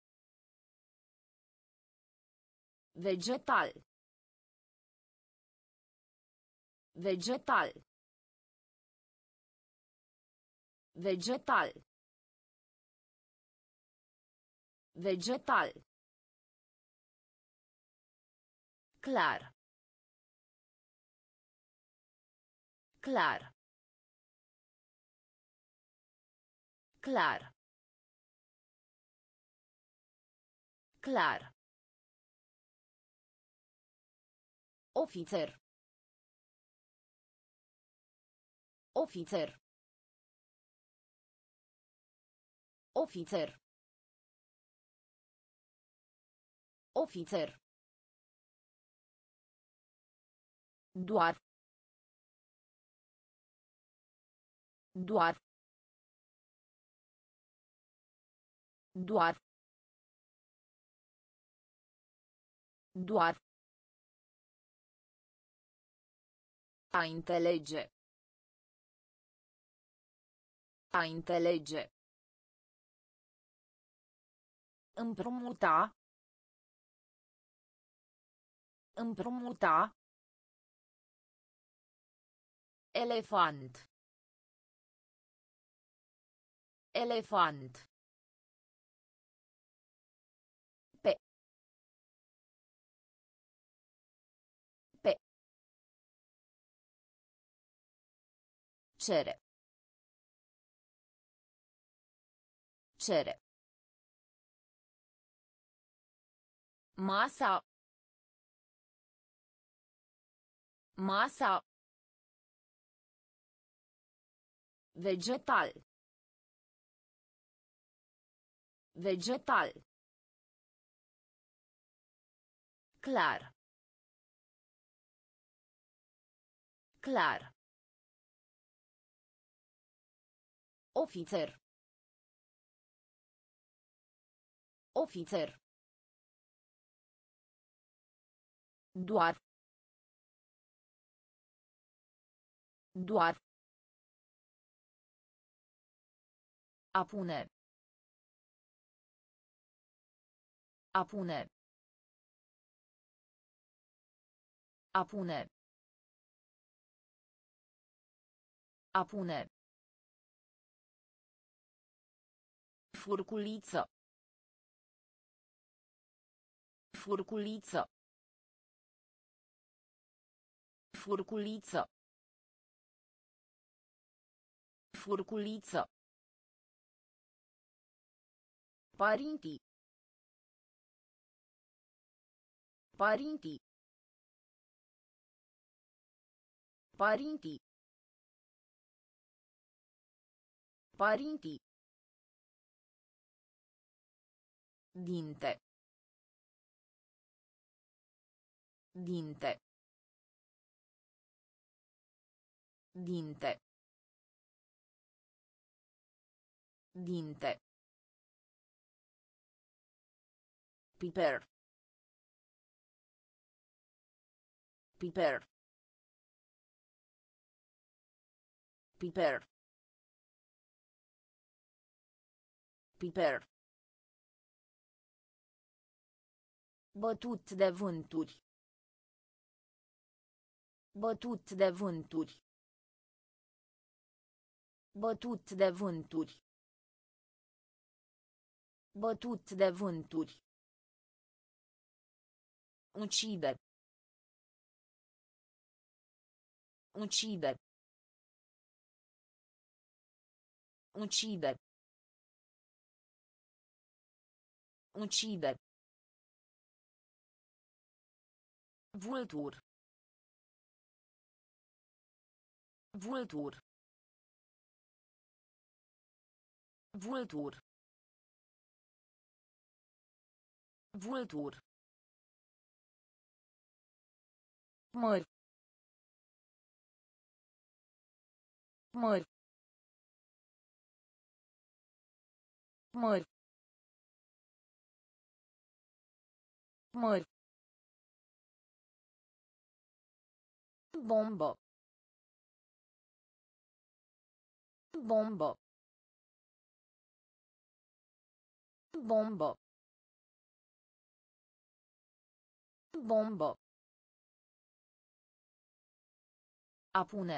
Vegetal. Vegetal. Vegetal. Vegetal. Clar. Clar. Clar. Clar. Ofițer. Ofițer. Ofițer. Ofițer. Doar. Doar. Doar. Doar. A înțelege. A înțelege. Împrumuta. Împrumuta. Elefant. Elefant. Pe. Pe. Cere. Cere. Masa. Masa. Vegetal. Vegetal. Clar. Clar. Ofițer. Ofițer. Doar. Doar. A pune. A pune. A pune. A pune. Furculiță. Furculiță. Furculiță. Furculiță. Părinții. Părinții. Părinții. Părinții. Dinte. Dinte. Dinte. Dinte. Piper. Piper. Piper. Piper. Bătut de vânturi. Bătut de vânturi. Bătut de vânturi. Bătut de vânturi. Ucide. Ucide. Ucide. Ucide. Vultur. Vultur. Vultur. Vultur. Mări. Mări. Mări. Mări. Bombă. Bombă. Bombă. Bombă. A pune.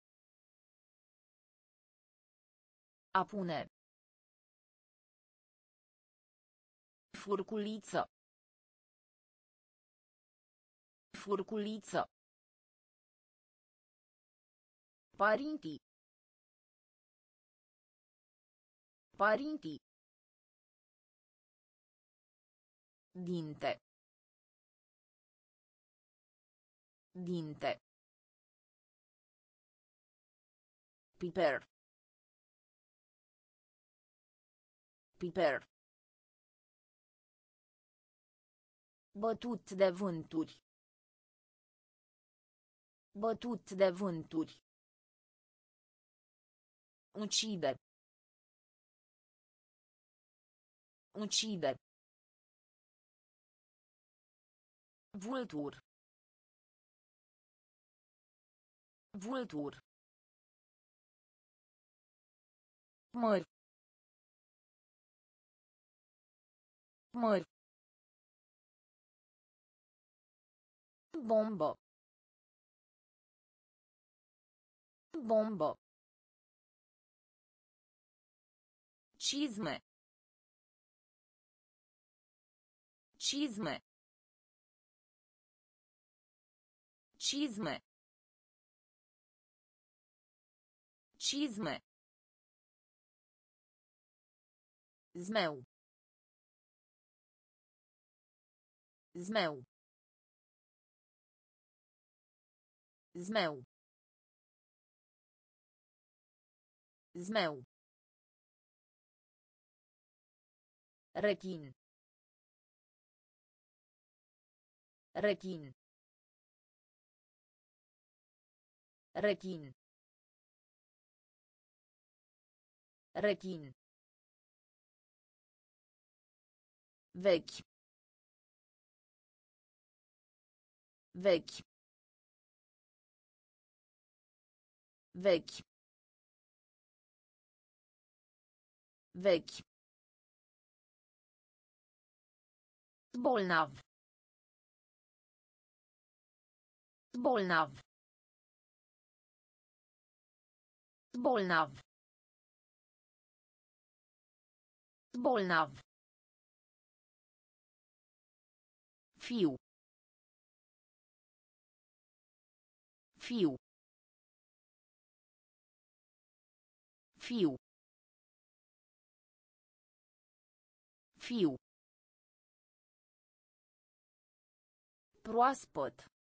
A pune. Furculiță. Furculiță. Părinții. Părinții. Dinte. Dinte. Piper. Piper. Bătut de vânturi. Bătut de vânturi. Ucide. Ucide. Vultur. Vultur. Mări. Mări. Bombă. Bombă. Cizme. Cizme. Cizme. Cizme. Zmeu. Zmeu. Zmeu. Zmeu. Rechin. Rechin. Rechin. Rechin. Vechi. Vechi. Vechi. Vechi. Bolnav. Bolnav. Bolnav. Bolnav. Fiu. Fiu. Fiu. Fiu. Proaspăt.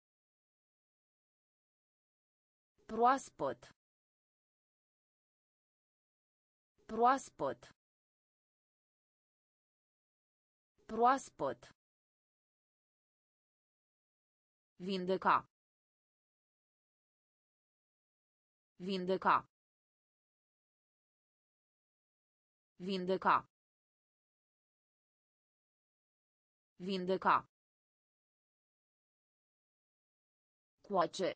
Proaspăt. Proaspăt. Proaspăt. Vindeca. Vindeca. Vindeca. Vindeca. Coace.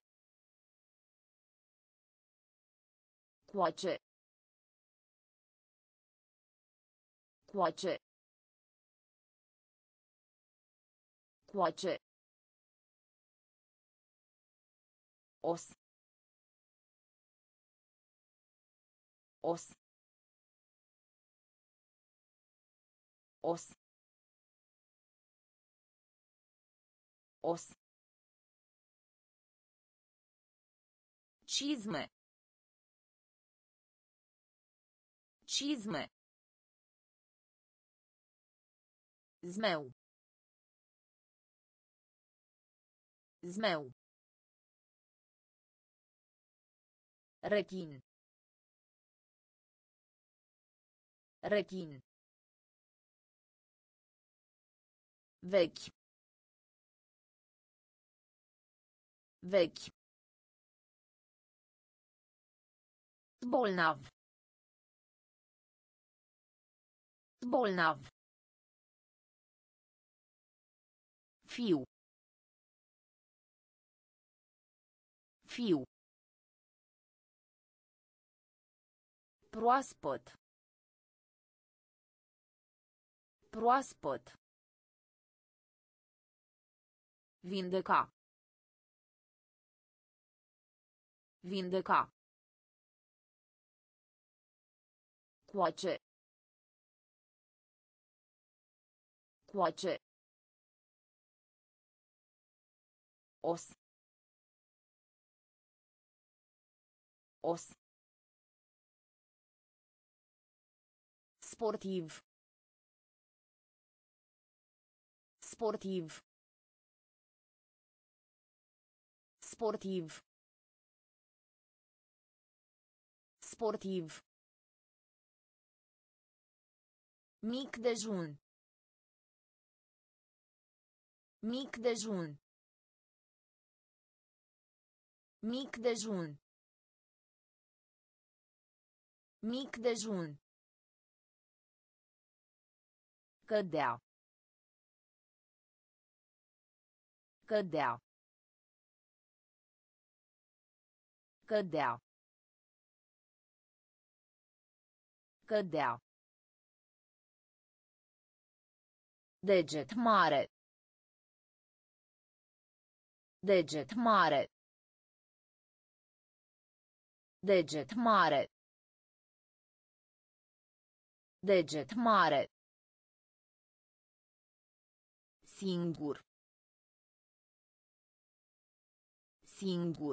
Coace. Coace. Coace. Os. Os. Os. Os. Cizme. Cizme. Zmeu. Zmeu. Rechin. Rechin. Vechi. Vechi. Bolnav. Bolnav. Fiu. Fiu. Proaspăt. Proaspăt. Vindeca. Vindeca. Coace. Coace. Os. Os. Sportiv. Sportiv. Sportiv. Sportiv. Mic dejun. Mic dejun. Mic dejun. Mic dejun. Cădea. Cădea. Cădea. Cădea. Deget mare. Deget mare. Deget mare. Deget mare. Singur. Singur.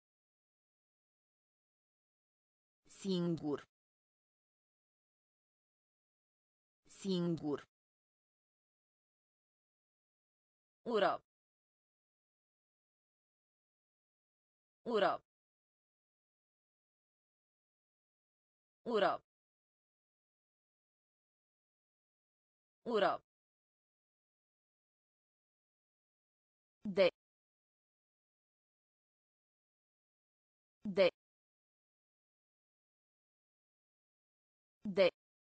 Singur. Singur. Ură. Ură. Ură. Ură. De. De. De.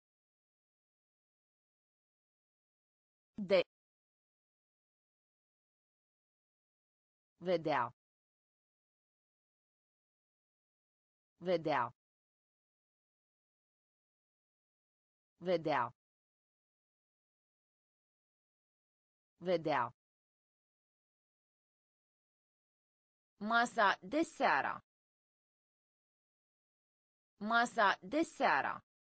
De. Vedea. Vedea. Vedea. Vedea. Masa de seara. Masa de seara.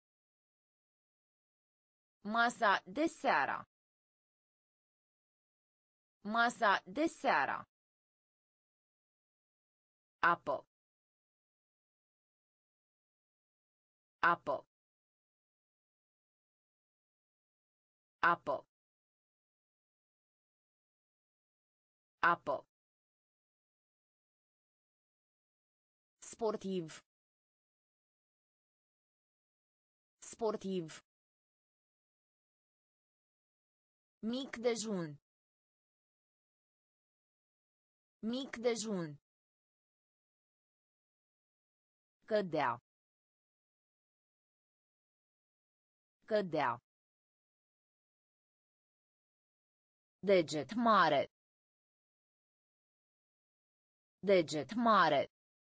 Masa de seara. Masa de seara. Apă. Apă. Apă. Apă. Sportiv. Sportiv. Mic dejun. Mic dejun. Cădea. Cădea. Deget mare. Deget mare.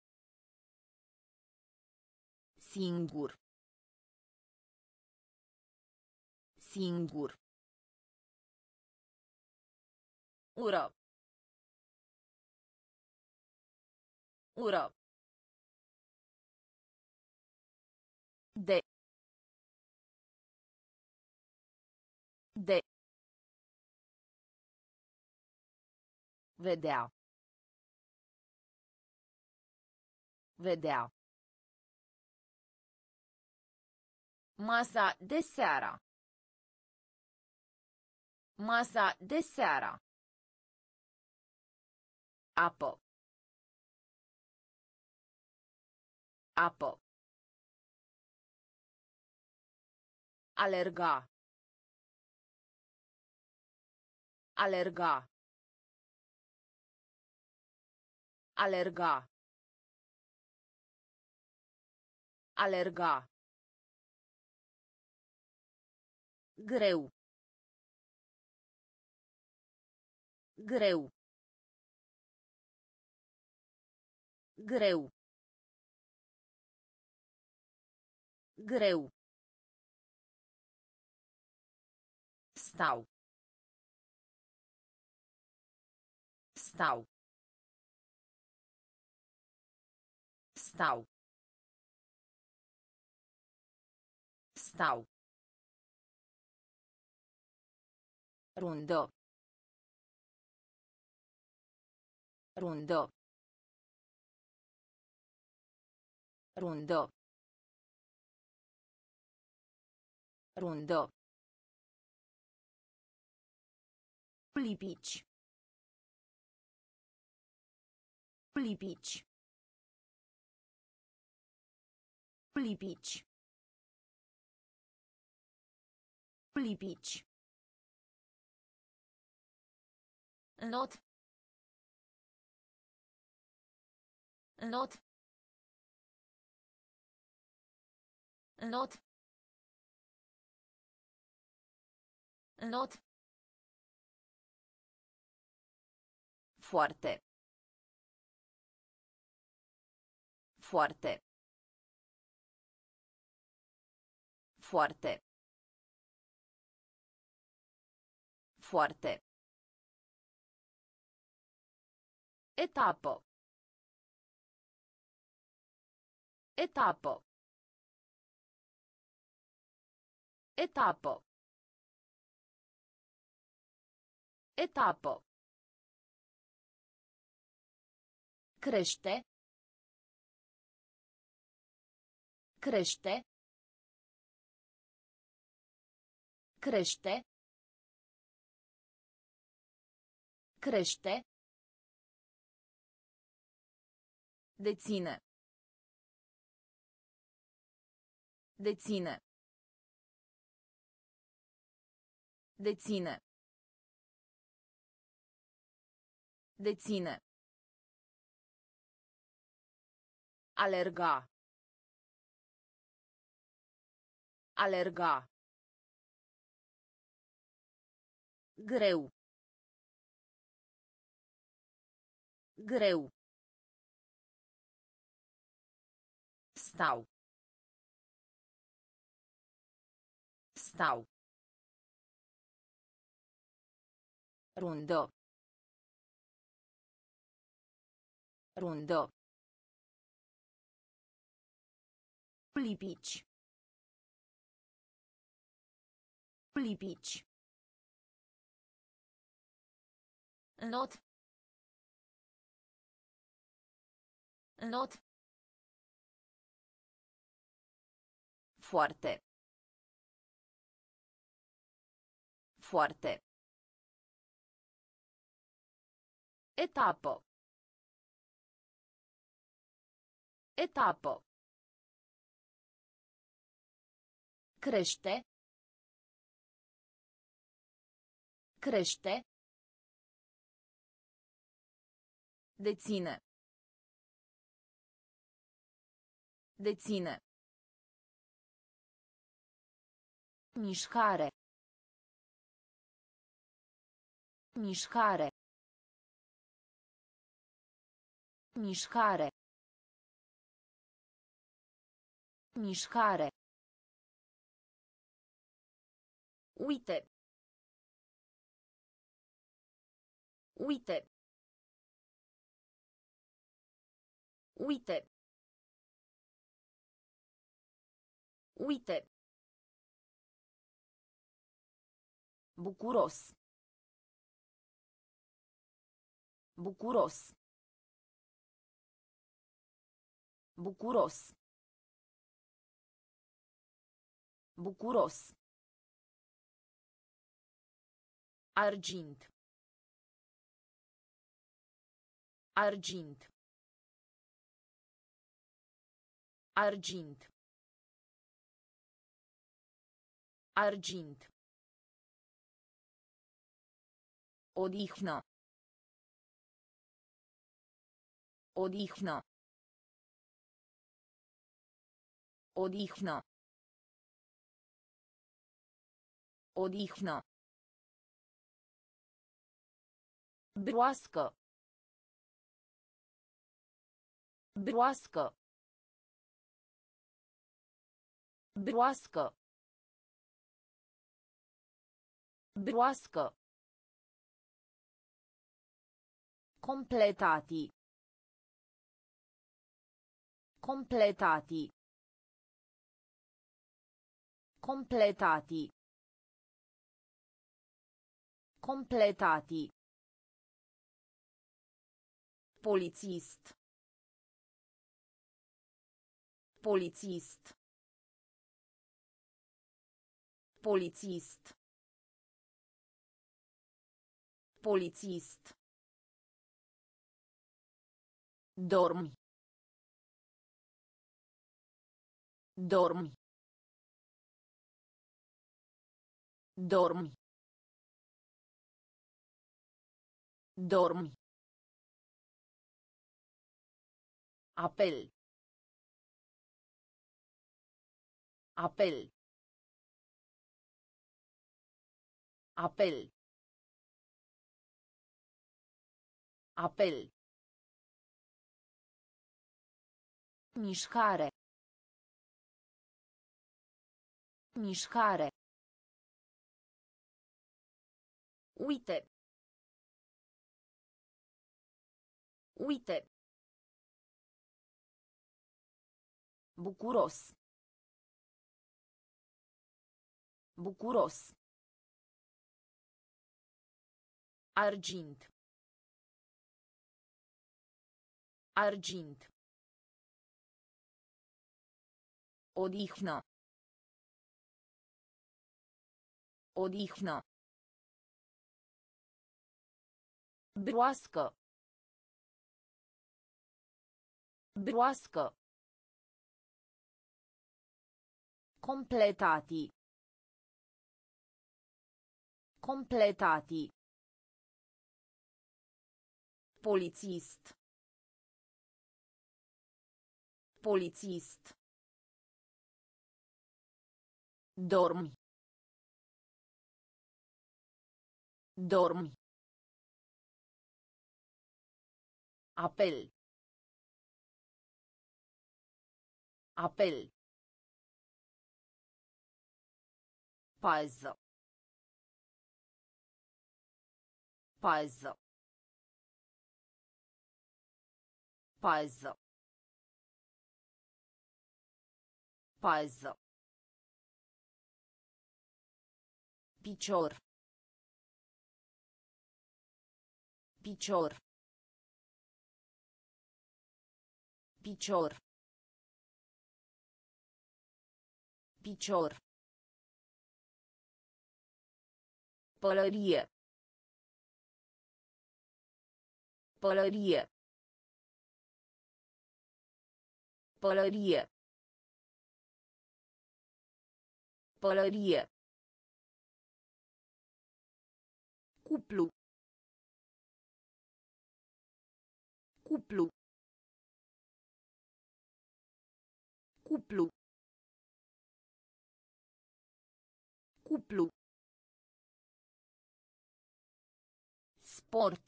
Singur. Singur. Ură. Ură. De. De. Vedea. Vedea. Masa de seara. Masa de seara. Apă. Apă. Alerga. Alerga. Alerga. Alerga. Greu. Greu. Greu. Greu. Stau. Stau. Stau. Stau. Rundă. Rundă. Rundă. Rundă. Lipici. Lipici. Lipici. Lipici. Lot. Lot. Lot. Lot. Foarte. Foarte. Foarte. Foarte. Etapă. Etapă. Etapă. Etapă. Crește. Crește. Crește. Crește. Deține. Deține. Deține. Deține. Alerga. Alerga. Greu. Greu. Stau. Stau. Rundă. Rundă. Lipici. Lipici. Not. Not. Foarte. Foarte. Etapă. Etapă. Crește. Crește. Deține. Deține. Mișcare. Mișcare. Mișcare. Mișcare. Uite. Uite. Uite. Uite. Bucuros. Bucuros. Bucuros. Bucuros. Argint. Argint. Argint. Argint. Odihnă. Odihnă. Odihnă. Odihnă. Broască. Broască. Broască. Broască. Completati. Completati. Completati. Completati. Polițist. Polițist. Polițist. Polițist. Dormi. Dormi. Dormi. Dormi. Apel. Apel. Apel. Apel. Mișcare. Mișcare. Uite. Uite. Bucuros. Bucuros. Argint. Argint. Odihnă. Odihnă. Broască. Broască. Completati. Completati. Polițist. Polițist. Dormi. Dormi. Apel. Apel. Pază. Pază. Pază. Pază. Picior. Picior. Picior. Picior. Pălărie. Pălărie. Pălărie. Pălărie. Cuplu. Cuplu. Cuplu. Cuplu. Sport.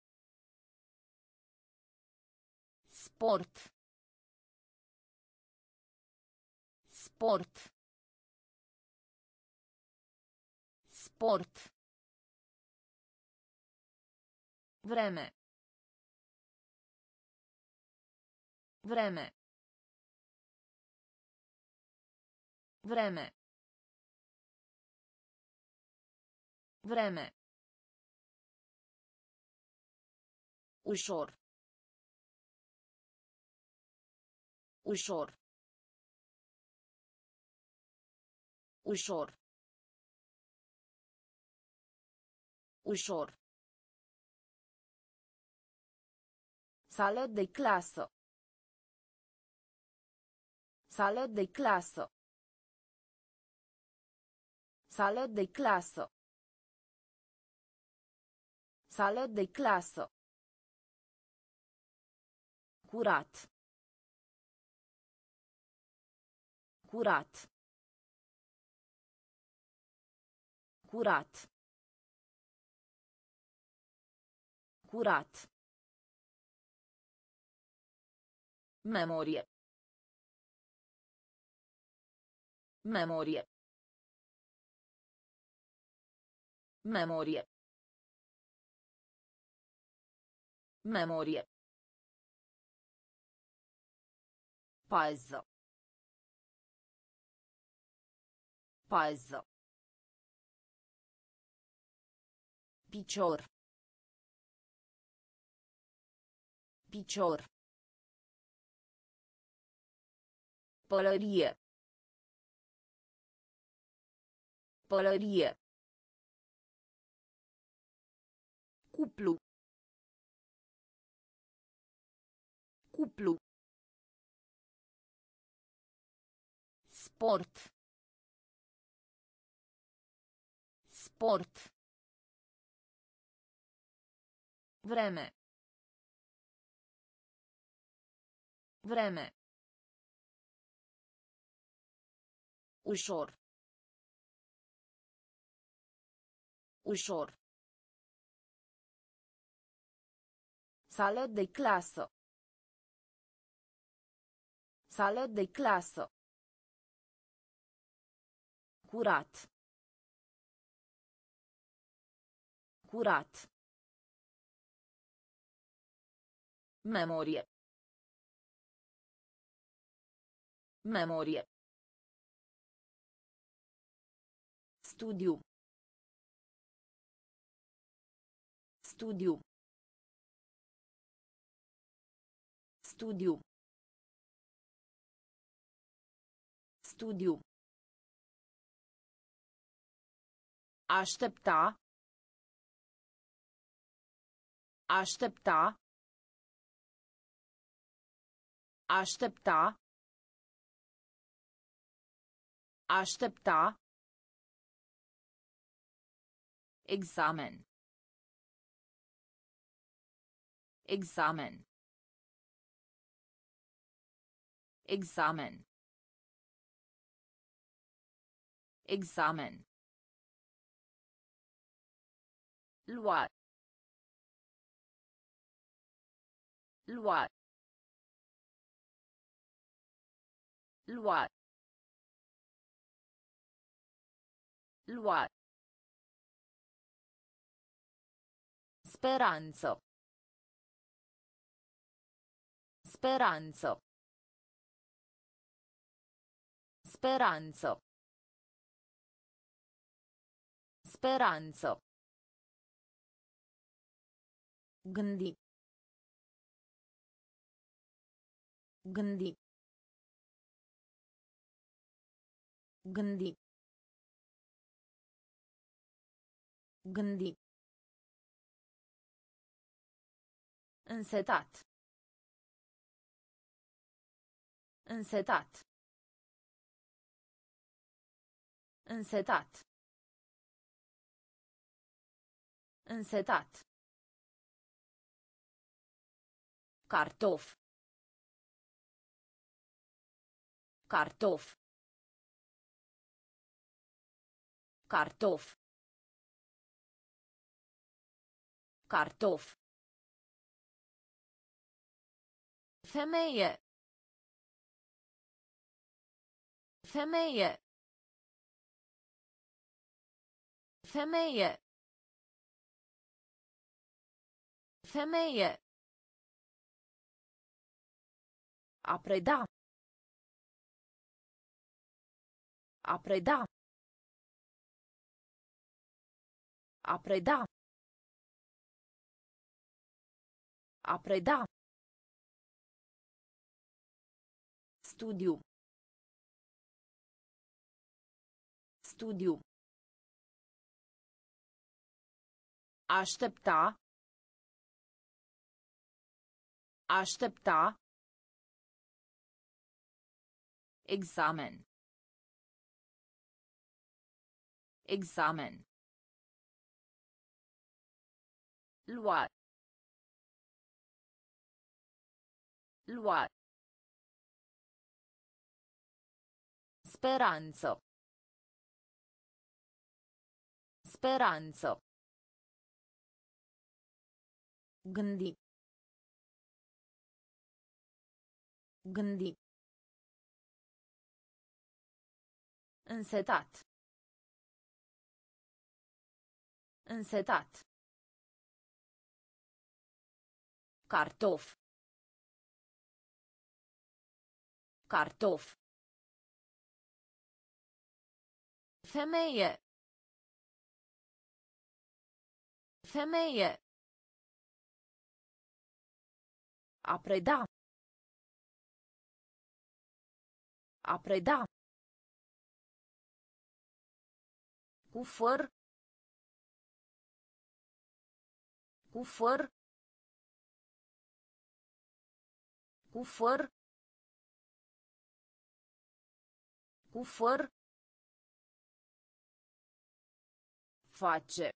Sport. Sport. Sport. Vreme. Vreme. Vreme. Vreme. Ușor. Ușor. Ușor. Ușor. Sală de clasă. Sală de clasă. Sală de clasă. Sală de clasă. Curat. Curat. Curat. Curat. Memorie. Memorie. Memorie. Memorie. Pază. Pază. Picior. Picior. Pălărie. Pălărie. Cuplu. Cuplu. Sport. Sport. Vreme. Vreme. Ușor. Ușor. Sală de clasă. Sală de clasă. Curat. Curat. Memorie. Memorie. Studiu. Studiu. Studiu. Studiu. Aștepta. Aștepta. Aștepta. Aștepta. Examen. Examen. Examen. Examen. Lua. Lua. Lua. Lua. Speranță. Speranță. Speranță. Speranță. Gândi. Gândi. Gândi. Gândi. Însetat. Însetat. Însetat. Însetat. Cartof. Cartof. Cartof. Cartof. Femeie. Femeie. Femeie. Femeie. A preda. A preda. A preda. A preda. Studiu. Studiu. Aștepta. Aștepta. Examen. Examen. Lua. Lua. Speranță. Speranță. Gândi. Gândi. Însetat. Însetat. Cartof. Cartof. Femeie. Femeie. A preda. A preda. Cufăr. Cufăr. Cufăr. Cufăr. Face.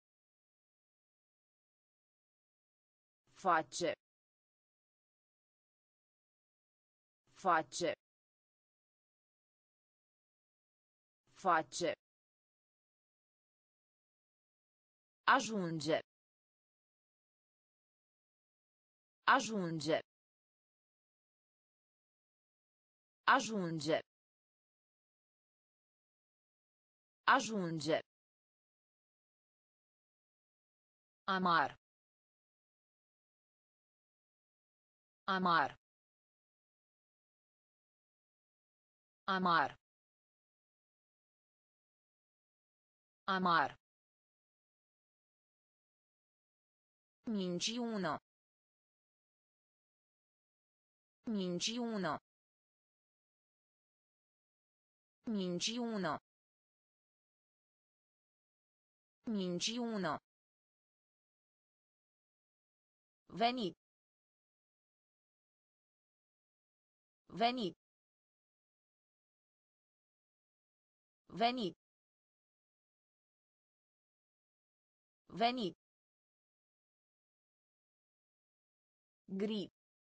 Face. Face. Face. Ajunge. Ajunge. Ajunge. Ajunge. Amar. Amar. Amar. Amar. Minciună. Minciună. Minciună. Minciună. Veni. Veni. Veni. Veni. Gri.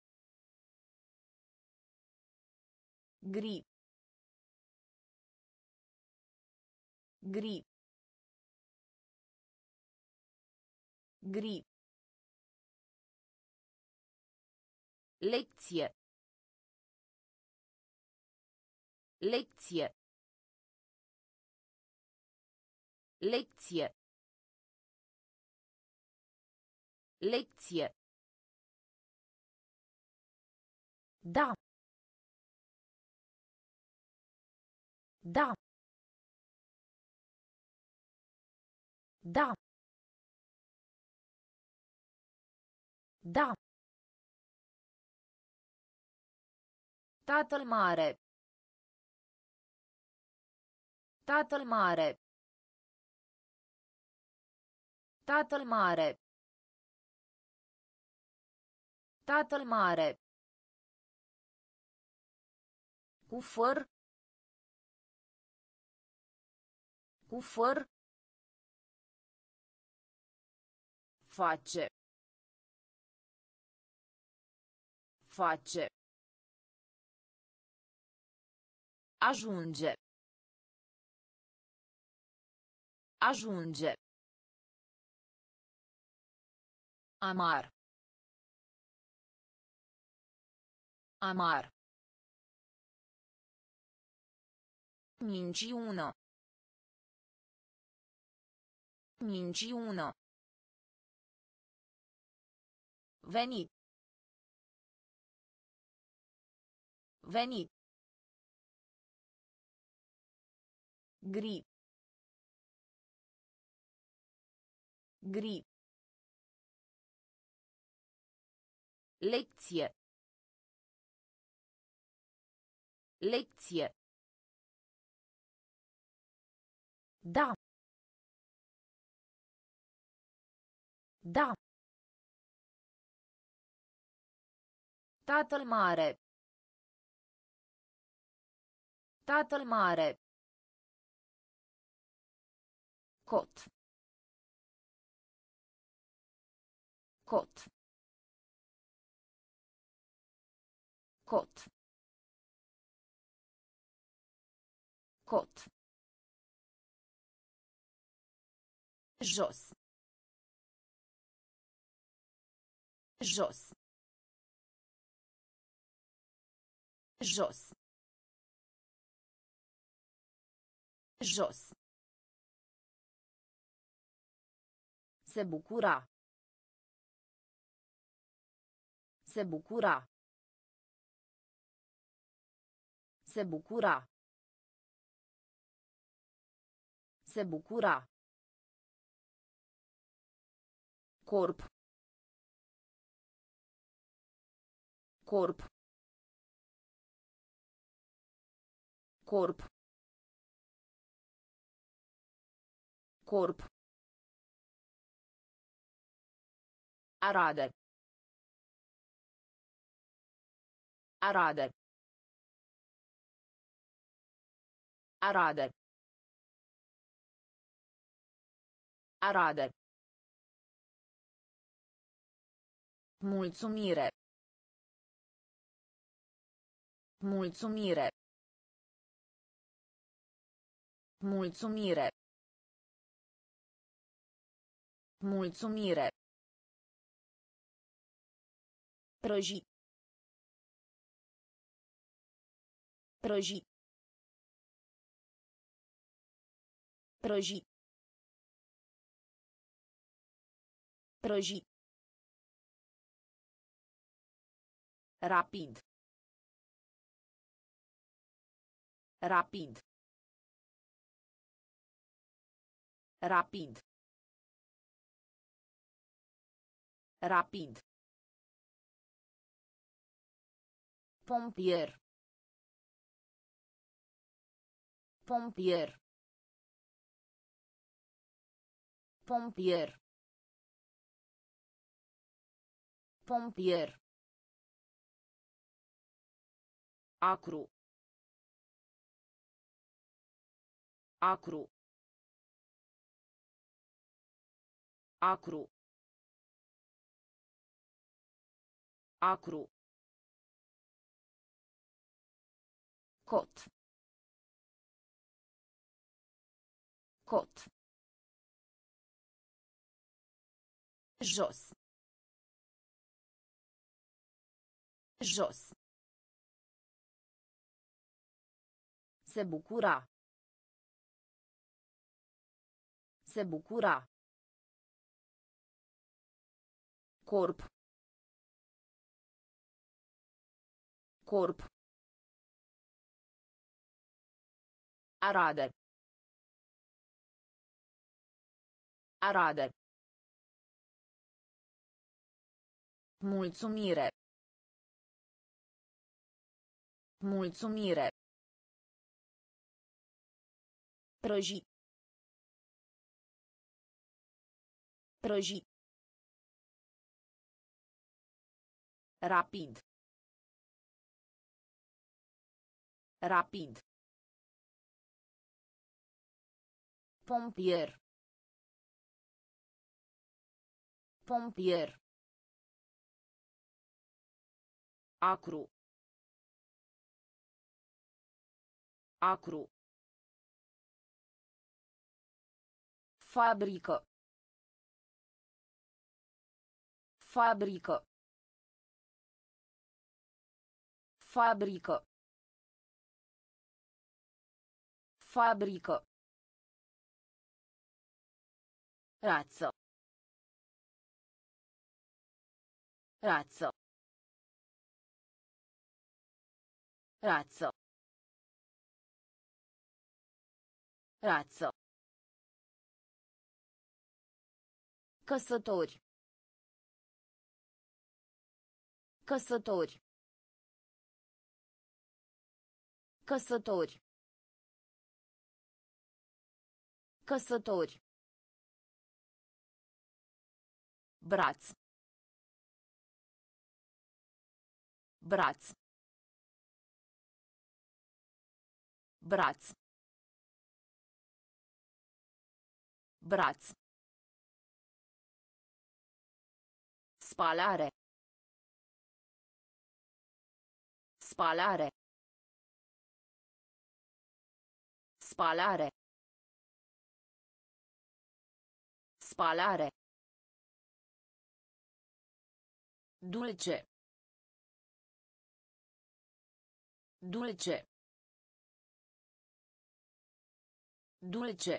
Gri. Gri. Gri. Lecție. Lecție. Lecție. Lecție. Da. Da. Da. Da. Tatăl mare. Tatăl mare. Tatăl mare. Tatăl mare. Cu făr. Cu făr. Face. Face. Ajunge. Ajunge. Amar. Amar. Minciună. Minciună. Veni. Veni. Gri. Gri. Lecție. Lecție. Da. Da. Tatăl mare. Tatăl mare. Cot. Cot. Cot. Cot. Jos. Jos. Jos. Jos. Se bucura. Se bucura. Se bucura. Se bucura. Corp. Corp. Corp. Corp. Arade. Arade. Arade. Arade. Mulțumire. Mulțumire. Mulțumire. Mulțumire. Prăji. Prăji. Prăji. Prăji. Rapid. Rapid. Rapid. Rapid. Pompier. Pompier. Pompier. Pompier. Acru. Acru. Acru. Acru. Cot. Cot. Jos. Jos. Se bucura. Se bucura. Corp. Corp. Arade. Arade. Mulțumire. Mulțumire. Prăji. Prăji. Rapid. Rapid. Pompier. Pompier. Acru. Acru. Fabrică. Fabrică. Fabrică. Fabrică. Razzo. Razzo. Razzo. Razzo. Căsători. Căsători. Căsători. Căsători. Braț. Braț. Braț. Braț. Spalare. Spalare. Spalare. Spalare. Dulce. Dulce. Dulce.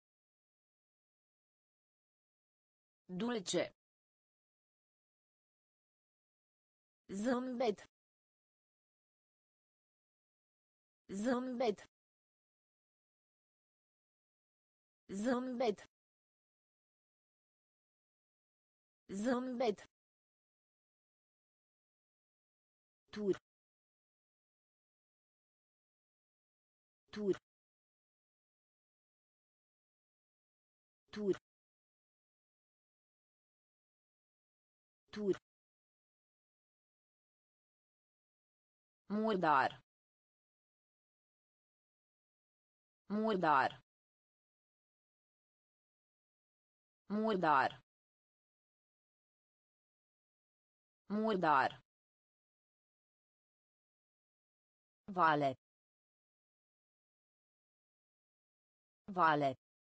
Dulce. Zâmbet. Zâmbet. Zâmbet. Zâmbet. Tur. Tur. Tur. Tur. Murdar. Murdar. Murdar. Murdar. Vale. Vale.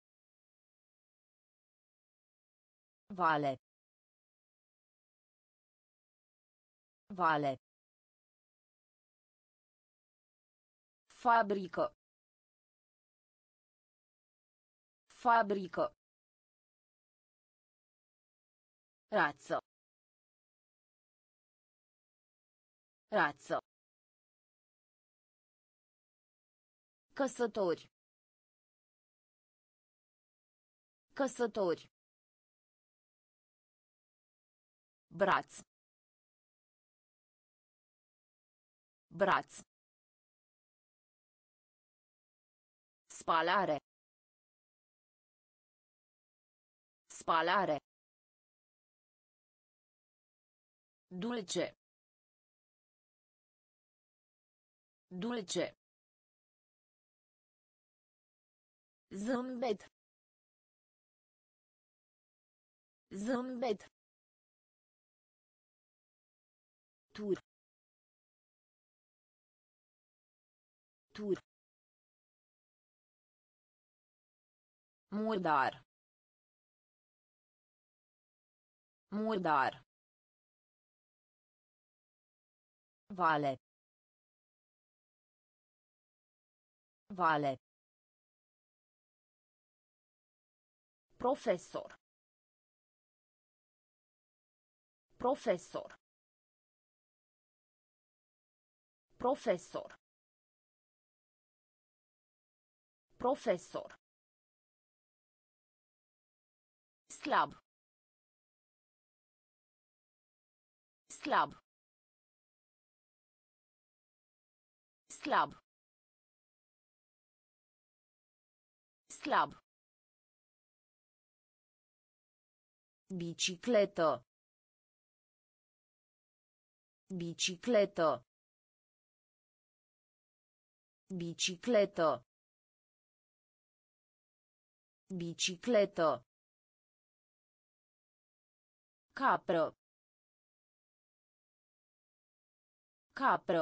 Vale. Vale. Fabrică. Fabrică. Razzo. Razzo. Căsători. Căsători. Braț. Braț. Spalare. Spalare. Dulce. Dulce. Zâmbet. Zâmbet. Tur. Tur. Murdar. Murdar. Vale. Vale. Profesor. Profesor. Profesor. Profesor. Slab. Slab. Slab. Slab. Bicicletă. Bicicletă. Bicicletă. Bicicletă. Capră. Capră.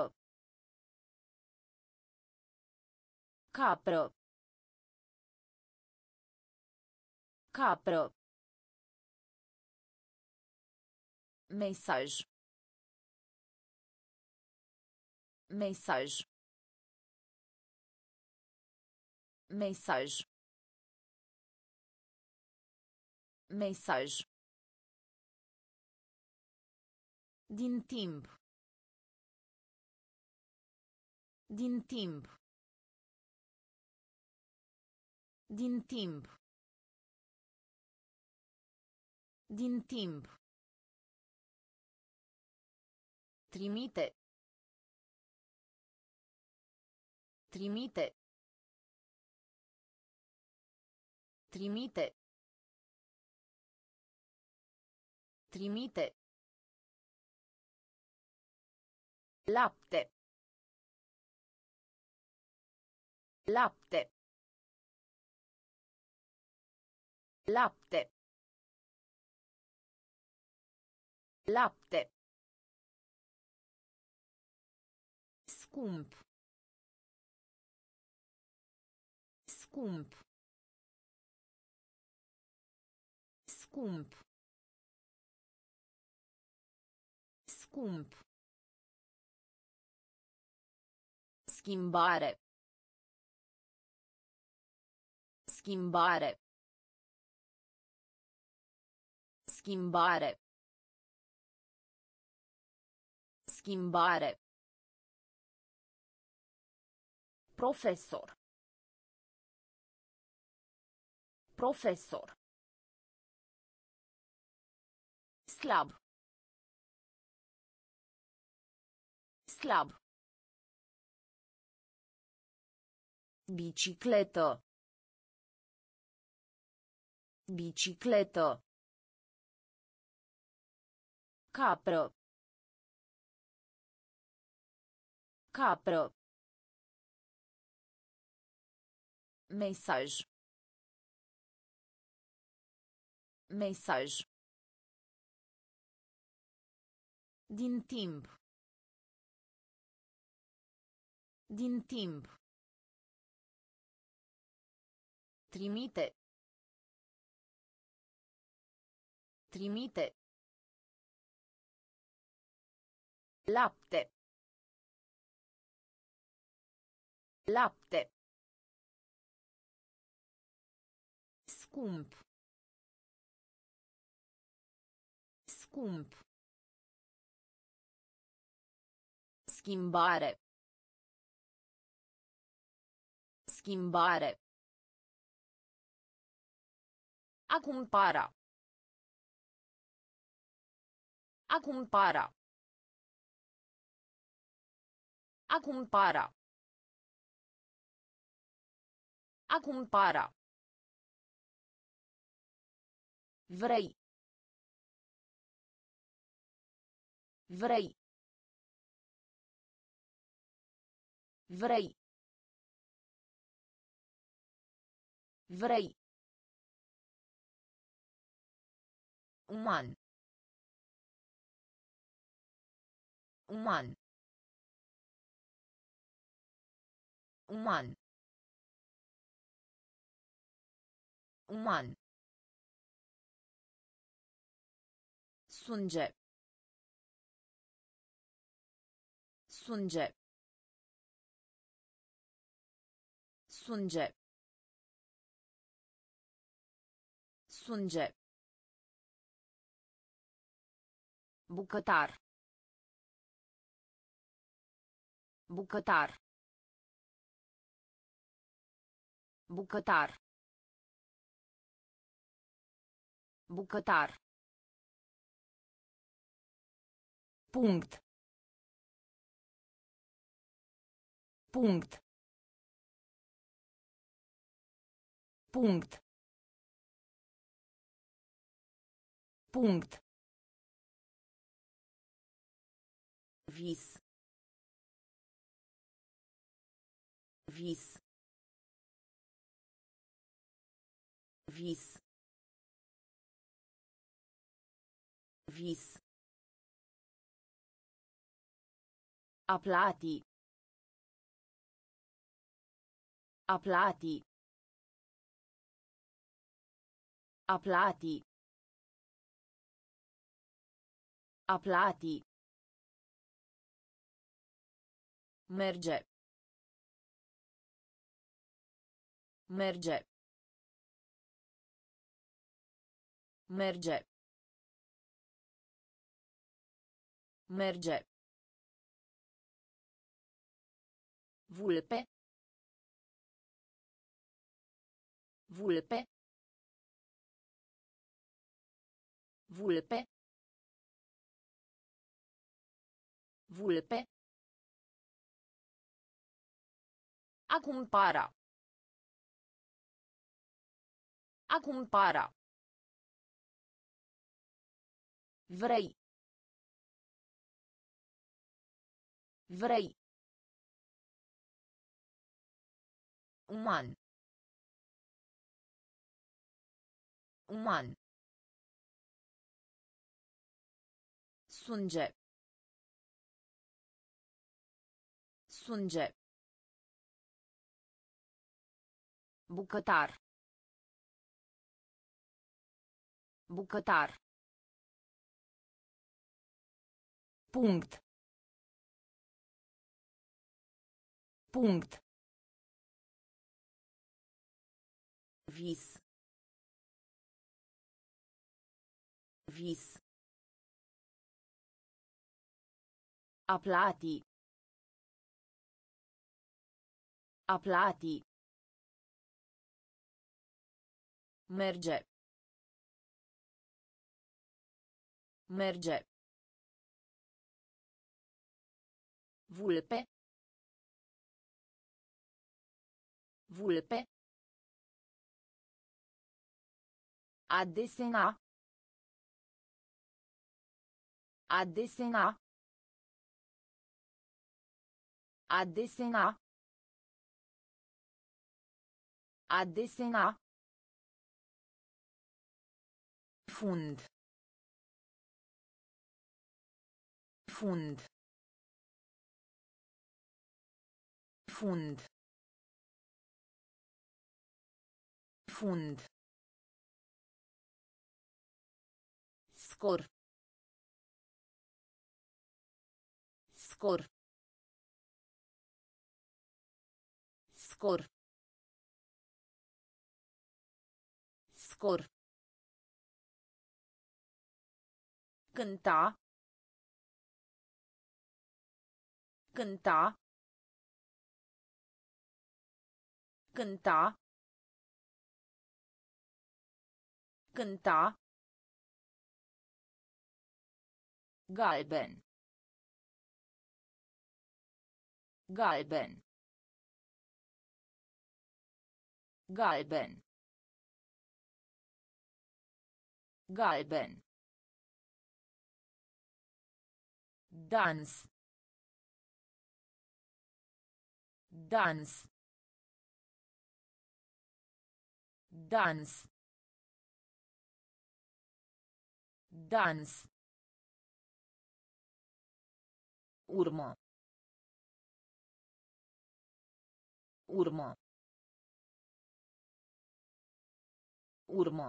Capră. Capră. Mesaj. Mesaj. Mesaj. Mesaj. Din timp. Din timp. Din timp. Din timp. Trimite. Trimite. Trimite. Trimite. Lapte. Lapte. Lapte. Lapte. Scump. Scump. Scump. Scump. Schimbare. Schimbare. Schimbare. Schimbare. Profesor. Profesor. Slab. Slab. Bicicletă. Bicicletă. Capră. Capră. Mesaj. Mesaj. Din timp. Din timp. Trimite. Trimite. Lapte. Lapte. Scump. Scump. Schimbare. Schimbare. A cumpăra. A cumpăra. A cumpăra. A cumpăra. Vrei. Vrei. Vrei. Vrei. Uman. Uman. Uman. Uman. Sânge. Sânge. Sânge. Sânge. Bucătar. Bucătar. Bucătar. Bucătar. Punct. Punct. Punct. Punct. Vis. Vis. Vis. Vis. A plati. A plati. A plati. A plati. Merge. Merge. Merge. Merge. Vulpe. Vulpe. Vulpe. Vulpe. A cumpăra. A cumpăra. Vrei. Vrei. Uman. Uman. Sânge. Sânge. Bucătar. Bucătar. Punct. Punct. Vis. Vis. A plati. A plati. Merge. Merge. Vulpe. Vulpe. A desena. A desena. A desena. A desena. Fund. Fund. Fund. Fund. Scor. Scor. Scor. Scor. Cânta. Cânta. Cânta. Cânta. Galben. Galben. Galben. Galben. Dans. Dans. Dans. Dans. Urmă. Urmă. Urmă.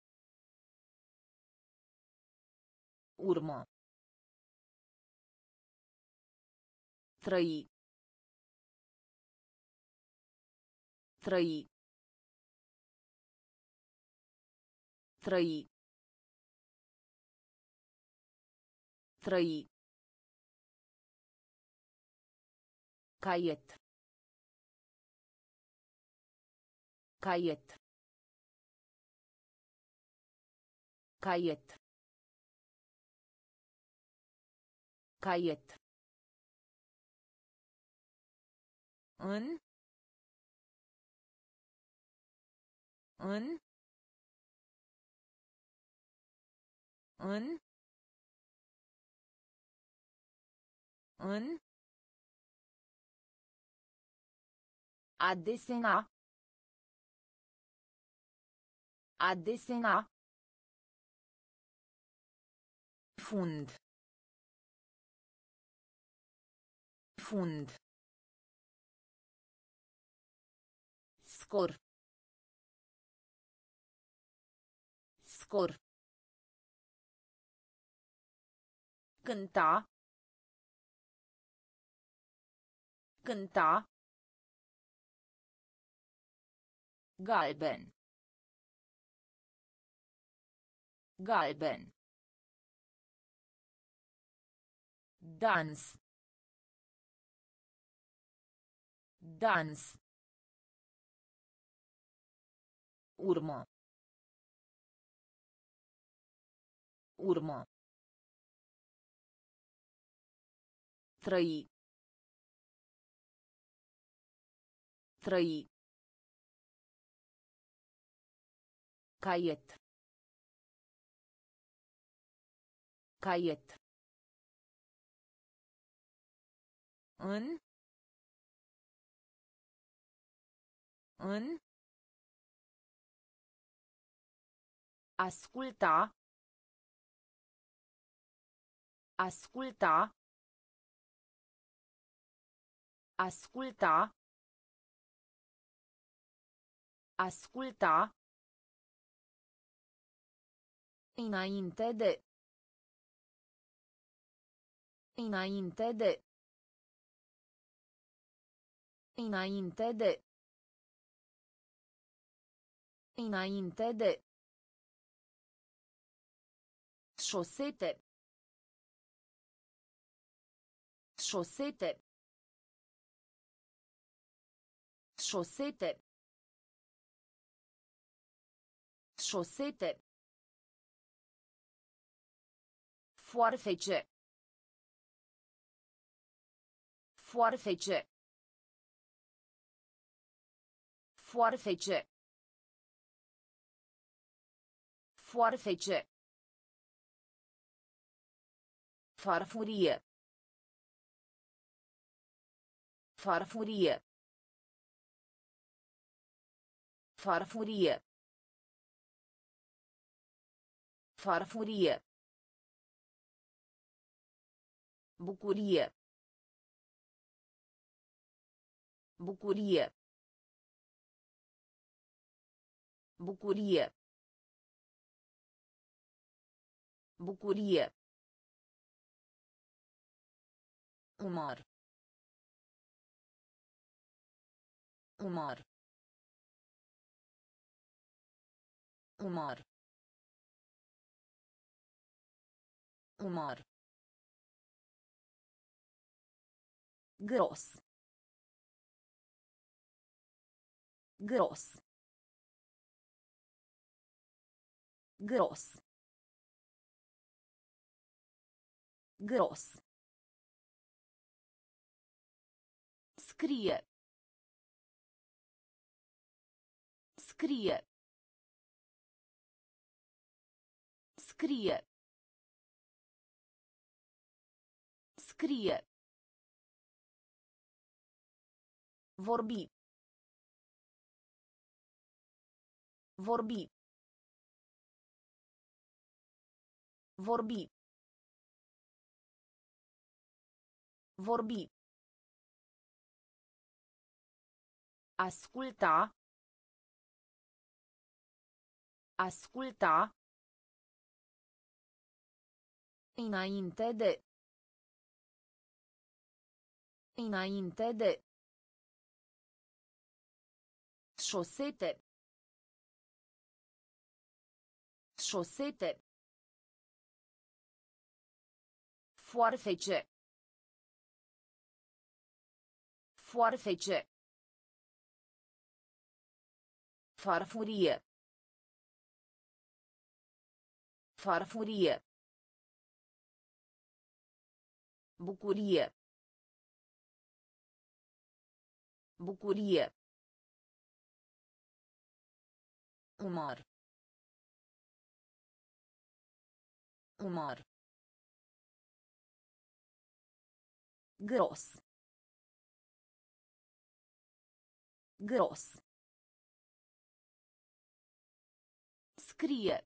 Urmă. Trăi. Trăi. Trăi. Trăi. Caiet. Caiet. Caiet. Caiet. În. În. În. În. A desena. A desena. Fund. Fund. Scor. Scor. Cânta. Cânta. Galben. Galben. Dans. Dans. Urmă. Urmă. Trăi. Trăi. Caiet. Caiet. În. În. Asculta. Asculta. Asculta. Asculta. Înainte de. Înainte de. Înainte de. Înainte de. Șosete. Șosete. Șosete. Șosete. Foarfece. Foarfece. Foarfece. Foarfece. Farfurie. Farfurie. Farfurie. Farfurie. Bucurie. Bucurie. Bucurie. Bucurie. Umor. Umor. Umor. Umor. Gros. Gros. Gros. Gros. Scrie. Scrie. Scrie. Scrie. Vorbi. Vorbi. Vorbi. Vorbi. Asculta. Asculta. Înainte de. Înainte de. Șosete. Șosete. Foarfece. Foarfece. Farfurie. Farfurie. Bucurie. Bucurie. Umor. Umor. Gros. Gros. Scrie.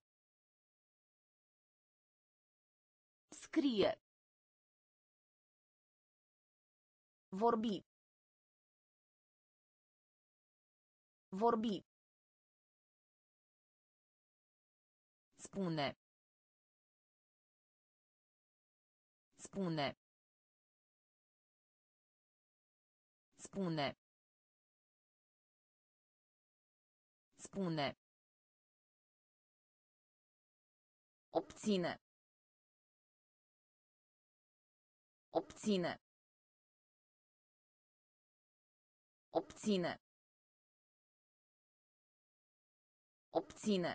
Scrie. Vorbi. Vorbi. Spune. Spune. Spune. Spune. Obține. Obține. Obține. Obține.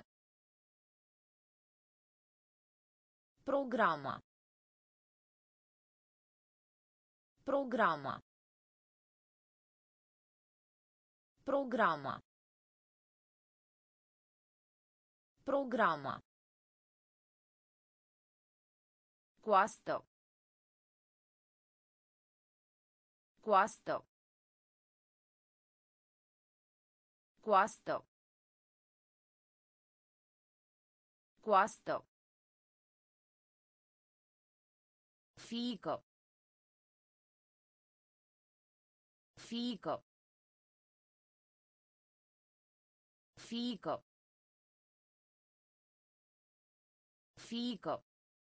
Programa. Programa. Programa. Programa. Coastă. Coastă. Coastă. Coastă. Fiică. Fiică. Fiică. Fiică.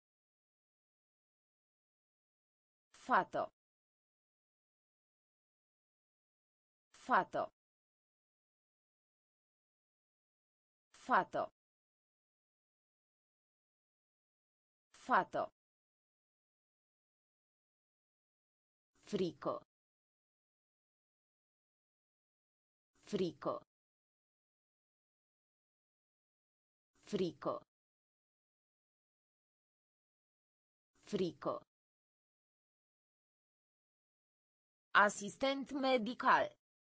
Fată. Fată. Fată. Fată. Frică. Frică. Frică. Frică. Asistent medical.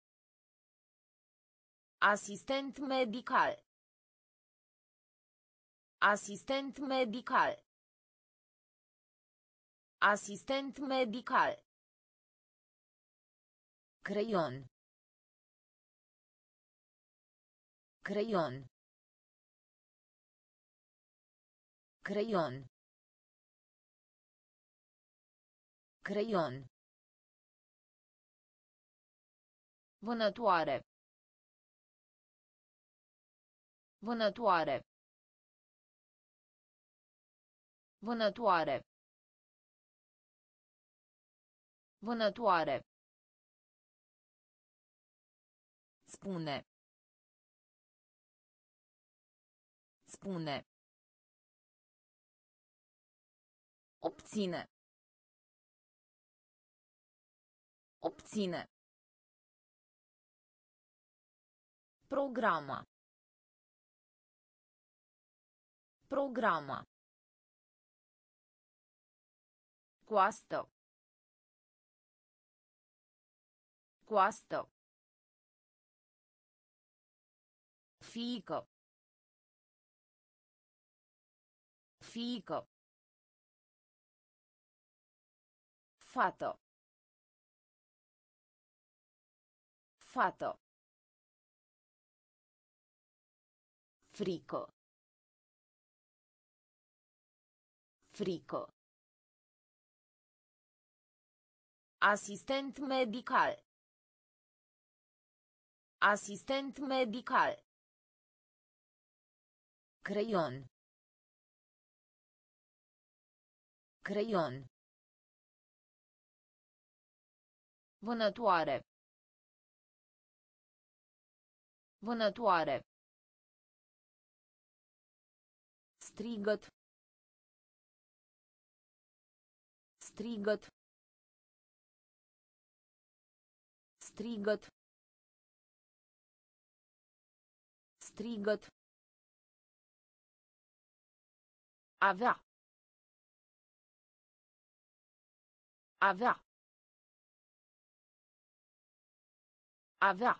Asistent medical. Asistent medical. Asistent medical. Creion. Creion. Creion. Creion. Vânătoare. Vânătoare. Vânătoare. Vânătoare. Spune. Spune. Obține. Obține. Programa. Programa. Coastă. Coastă. Fiică. Fiică. Fată. Fată. Frică. Frică. Asistent medical. Asistent medical. Creion. Creion. Vânătoare. Vânătoare. Strigăt. Strigăt. Strigăt. Strigăt. Avea. Avea. Avea.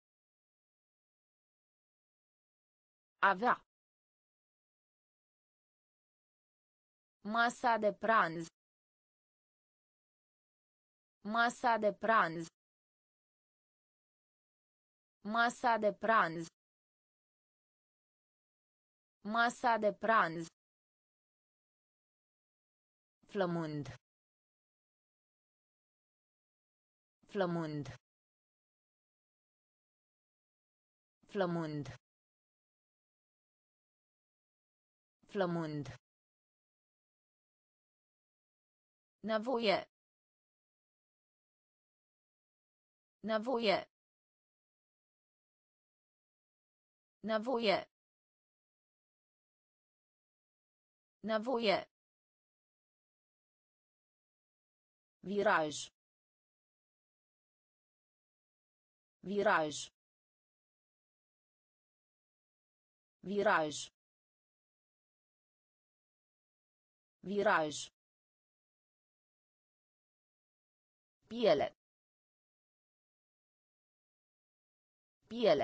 Avea. Masa de pranz. Masa de pranz. Masa de pranz. Masa de pranz. Flămând. Flămând. Flămând. Flămând. Nevoie. Nevoie. Nevoie. Nevoie. Viraj. Viraj. Viraj. Viraj. Piele. Piele.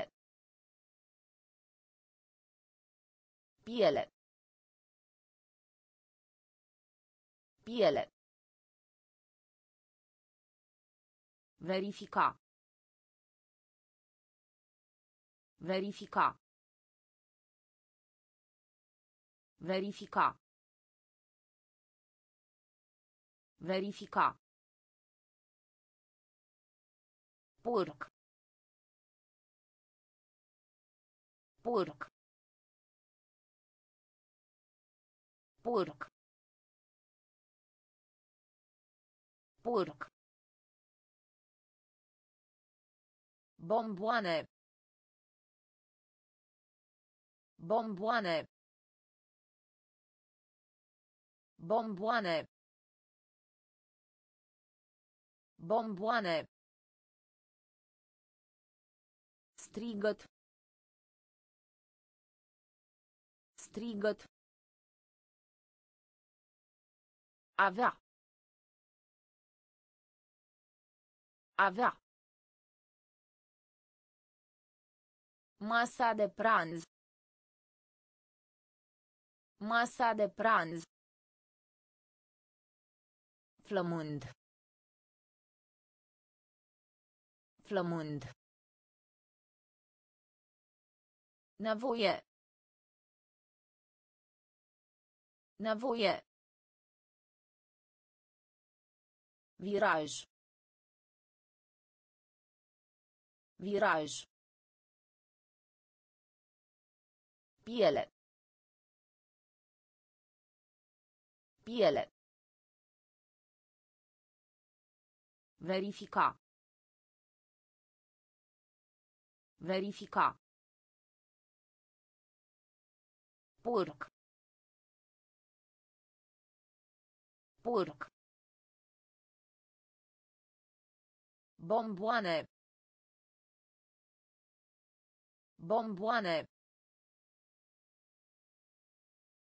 Piele. Piele. Verifica. Verifica. Verifica. Verifica. Porc. Porc. Porc. Porc. Bomboane. Bomboane. Bomboane. Bomboane. Strigăt. Strigăt. Avea. Avea. Masa de pranz. Masa de pranz. Flămând. Flămând. Nevoie. Nevoie. Viraj. Viraj. Piele. Piele. Verifica. Verifica. Porc. Porc. Bomboane. Bomboane.